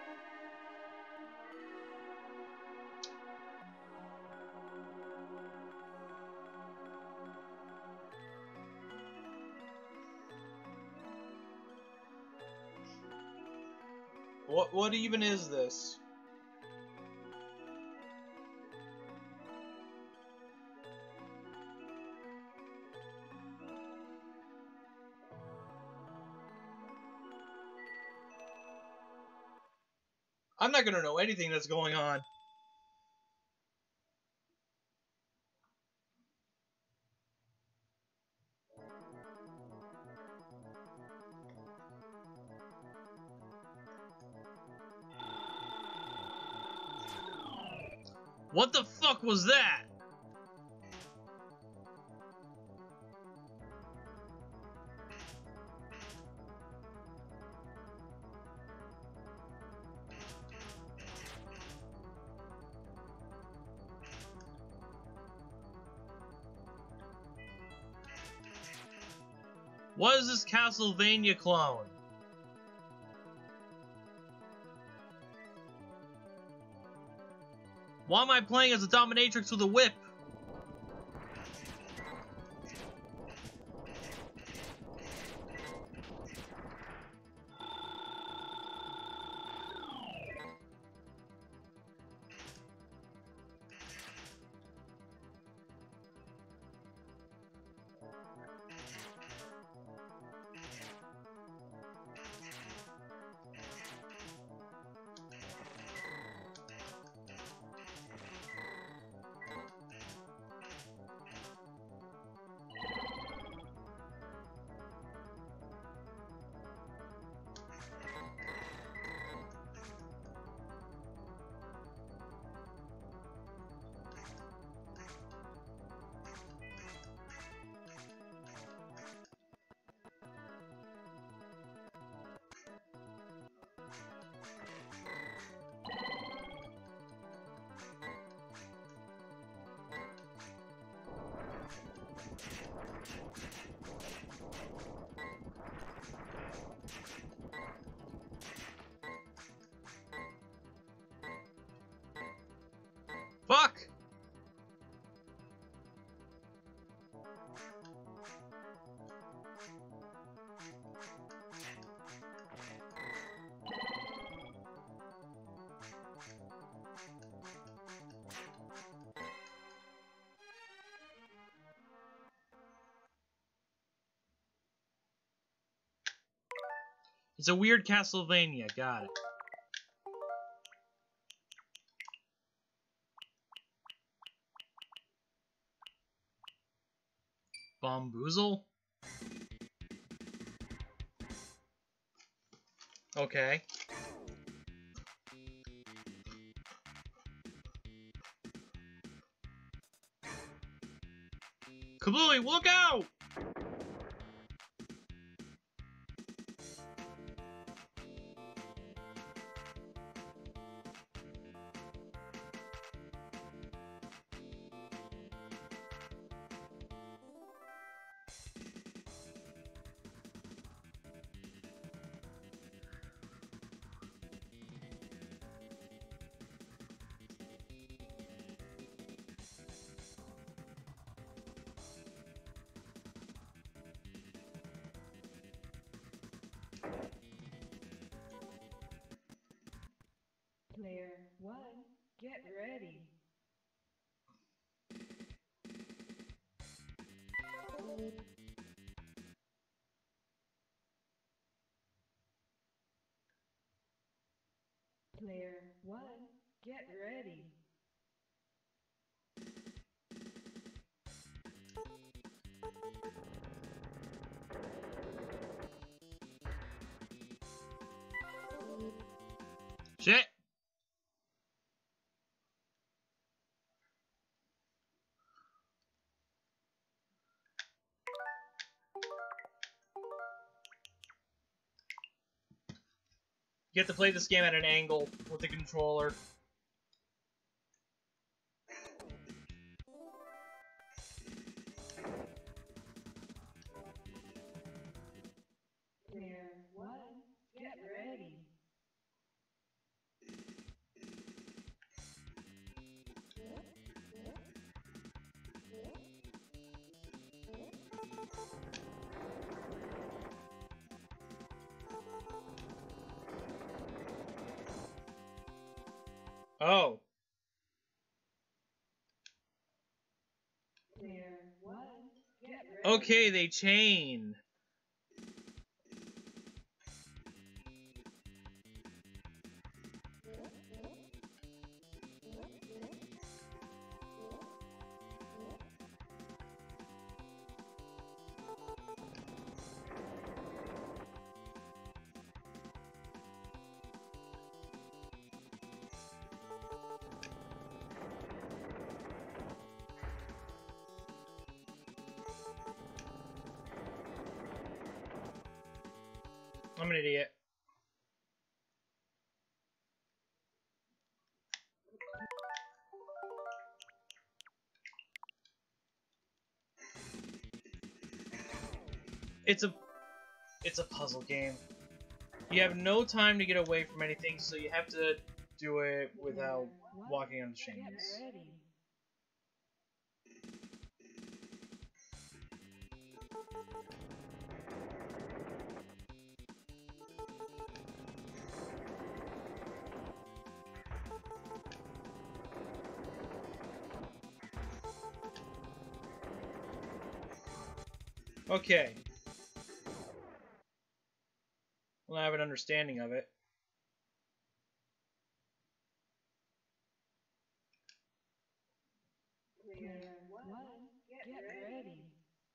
Speaker 1: What even is this? I'm not gonna know anything that's going on. What the fuck was that? What is this Castlevania clone? Why am I playing as a dominatrix with a whip? Fuck! It's a weird Castlevania, got it. Bamboozle? Okay. Kablooey, look out!
Speaker 4: Player 1, get ready. Player 1, get ready.
Speaker 1: Shit! You have to play this game at an angle with the controller.
Speaker 4: Player 1, get ready.
Speaker 1: Oh.
Speaker 4: Player 1, get ready.
Speaker 1: Okay, they chain. I'm an idiot. It's a puzzle game. You have no time to get away from anything, so you have to do it without walking on the
Speaker 4: Get
Speaker 1: chains.
Speaker 4: ready.
Speaker 1: Okay. Well, I have an understanding of it.
Speaker 4: Player 1, get ready.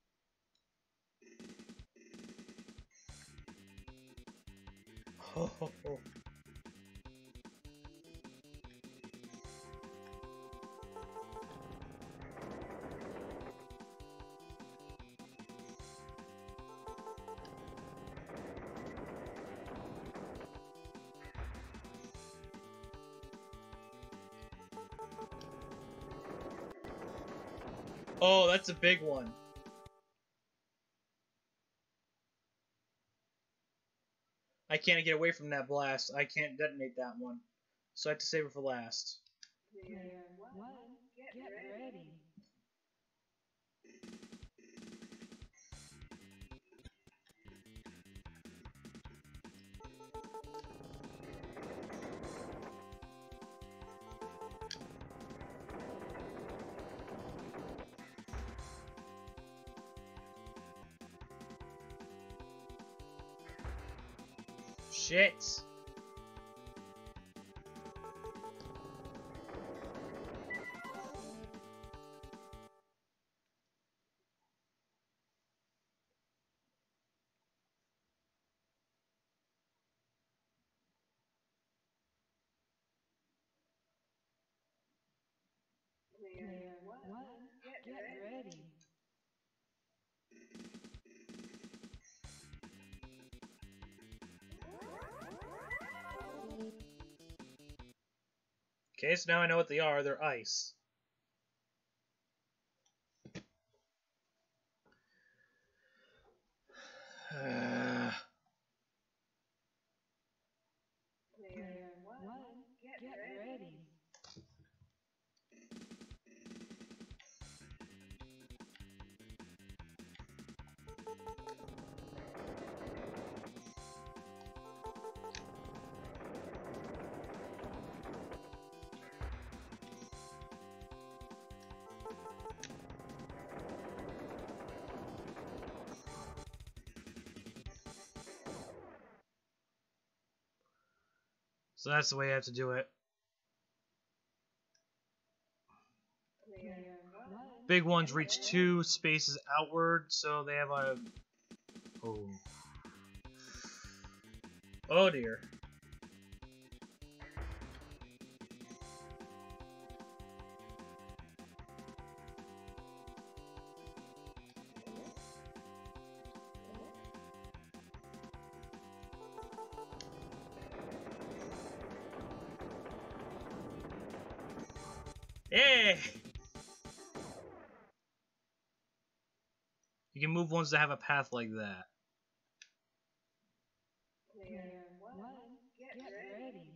Speaker 1: Oh, that's a big one. I can't get away from that blast. I can't detonate that one. So I have to save it for last.
Speaker 4: Player 1, get ready.
Speaker 1: Shit.
Speaker 4: Player 1, get ready.
Speaker 1: Okay, so now I know what they are. They're ice.
Speaker 4: Player 1, get ready.
Speaker 1: So that's the way I have to do it.
Speaker 4: Player 1,
Speaker 1: Big ones reach 2 spaces outward, so they have a... Oh. Oh dear. Hey! You can move ones that have a path like that.
Speaker 4: Player 1, get ready.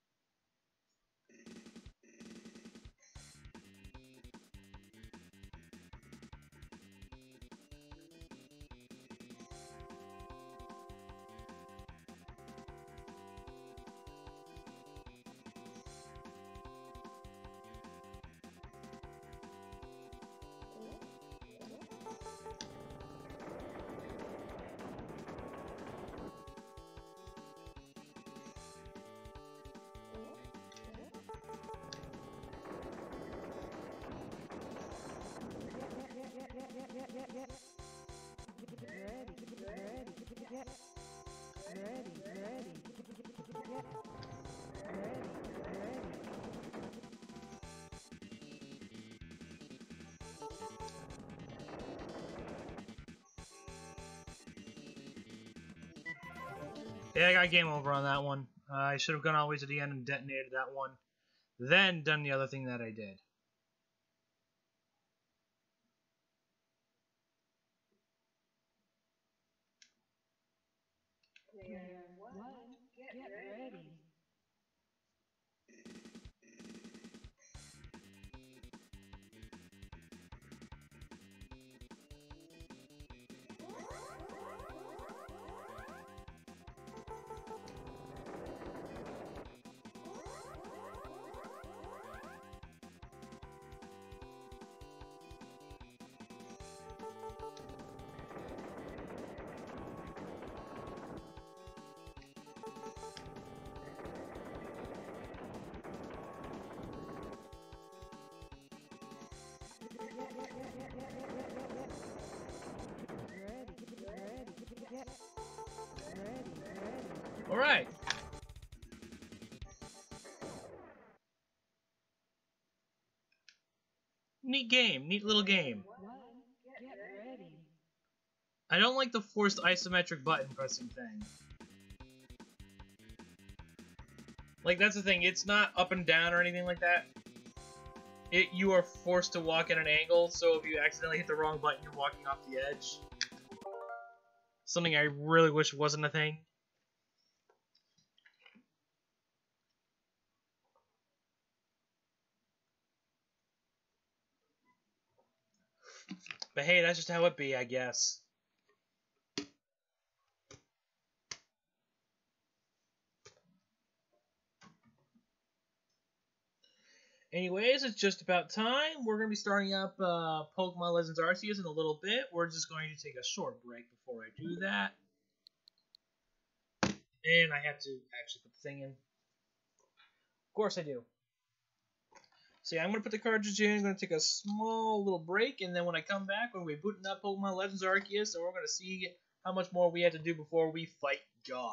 Speaker 1: Yeah, I got game over on that one. I should have gone all the way to the end and detonated that one. Then done the other thing that I did.
Speaker 4: Player 1, get ready.
Speaker 1: Alright. Neat game. Neat little game.
Speaker 4: Get ready.
Speaker 1: I don't like the forced isometric button pressing thing. Like, that's the thing. It's not up and down or anything like that. You are forced to walk at an angle, so if you accidentally hit the wrong button, you're walking off the edge. Something I really wish wasn't a thing. But hey, that's just how it be, I guess. Anyways, it's just about time. We're going to be starting up Pokemon Legends Arceus in a little bit. We're just going to take a short break before I do that. And I have to actually put the thing in. Of course I do. So yeah, I'm going to put the cartridge in. I'm going to take a small little break. And then when I come back, we're going to be booting up Pokemon Legends Arceus. And we're going to see how much more we have to do before we fight God.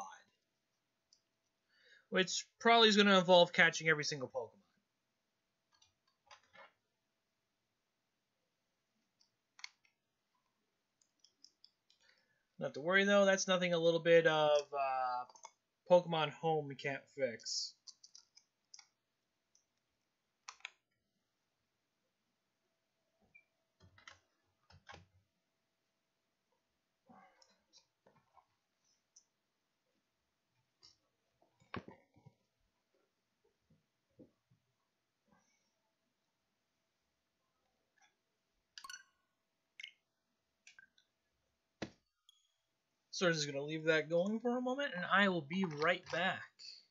Speaker 1: Which probably is going to involve catching every single Pokemon. Not to worry though, that's nothing a little bit of Pokemon Home can't fix. So I'm just going to leave that going for a moment, and I will be right back.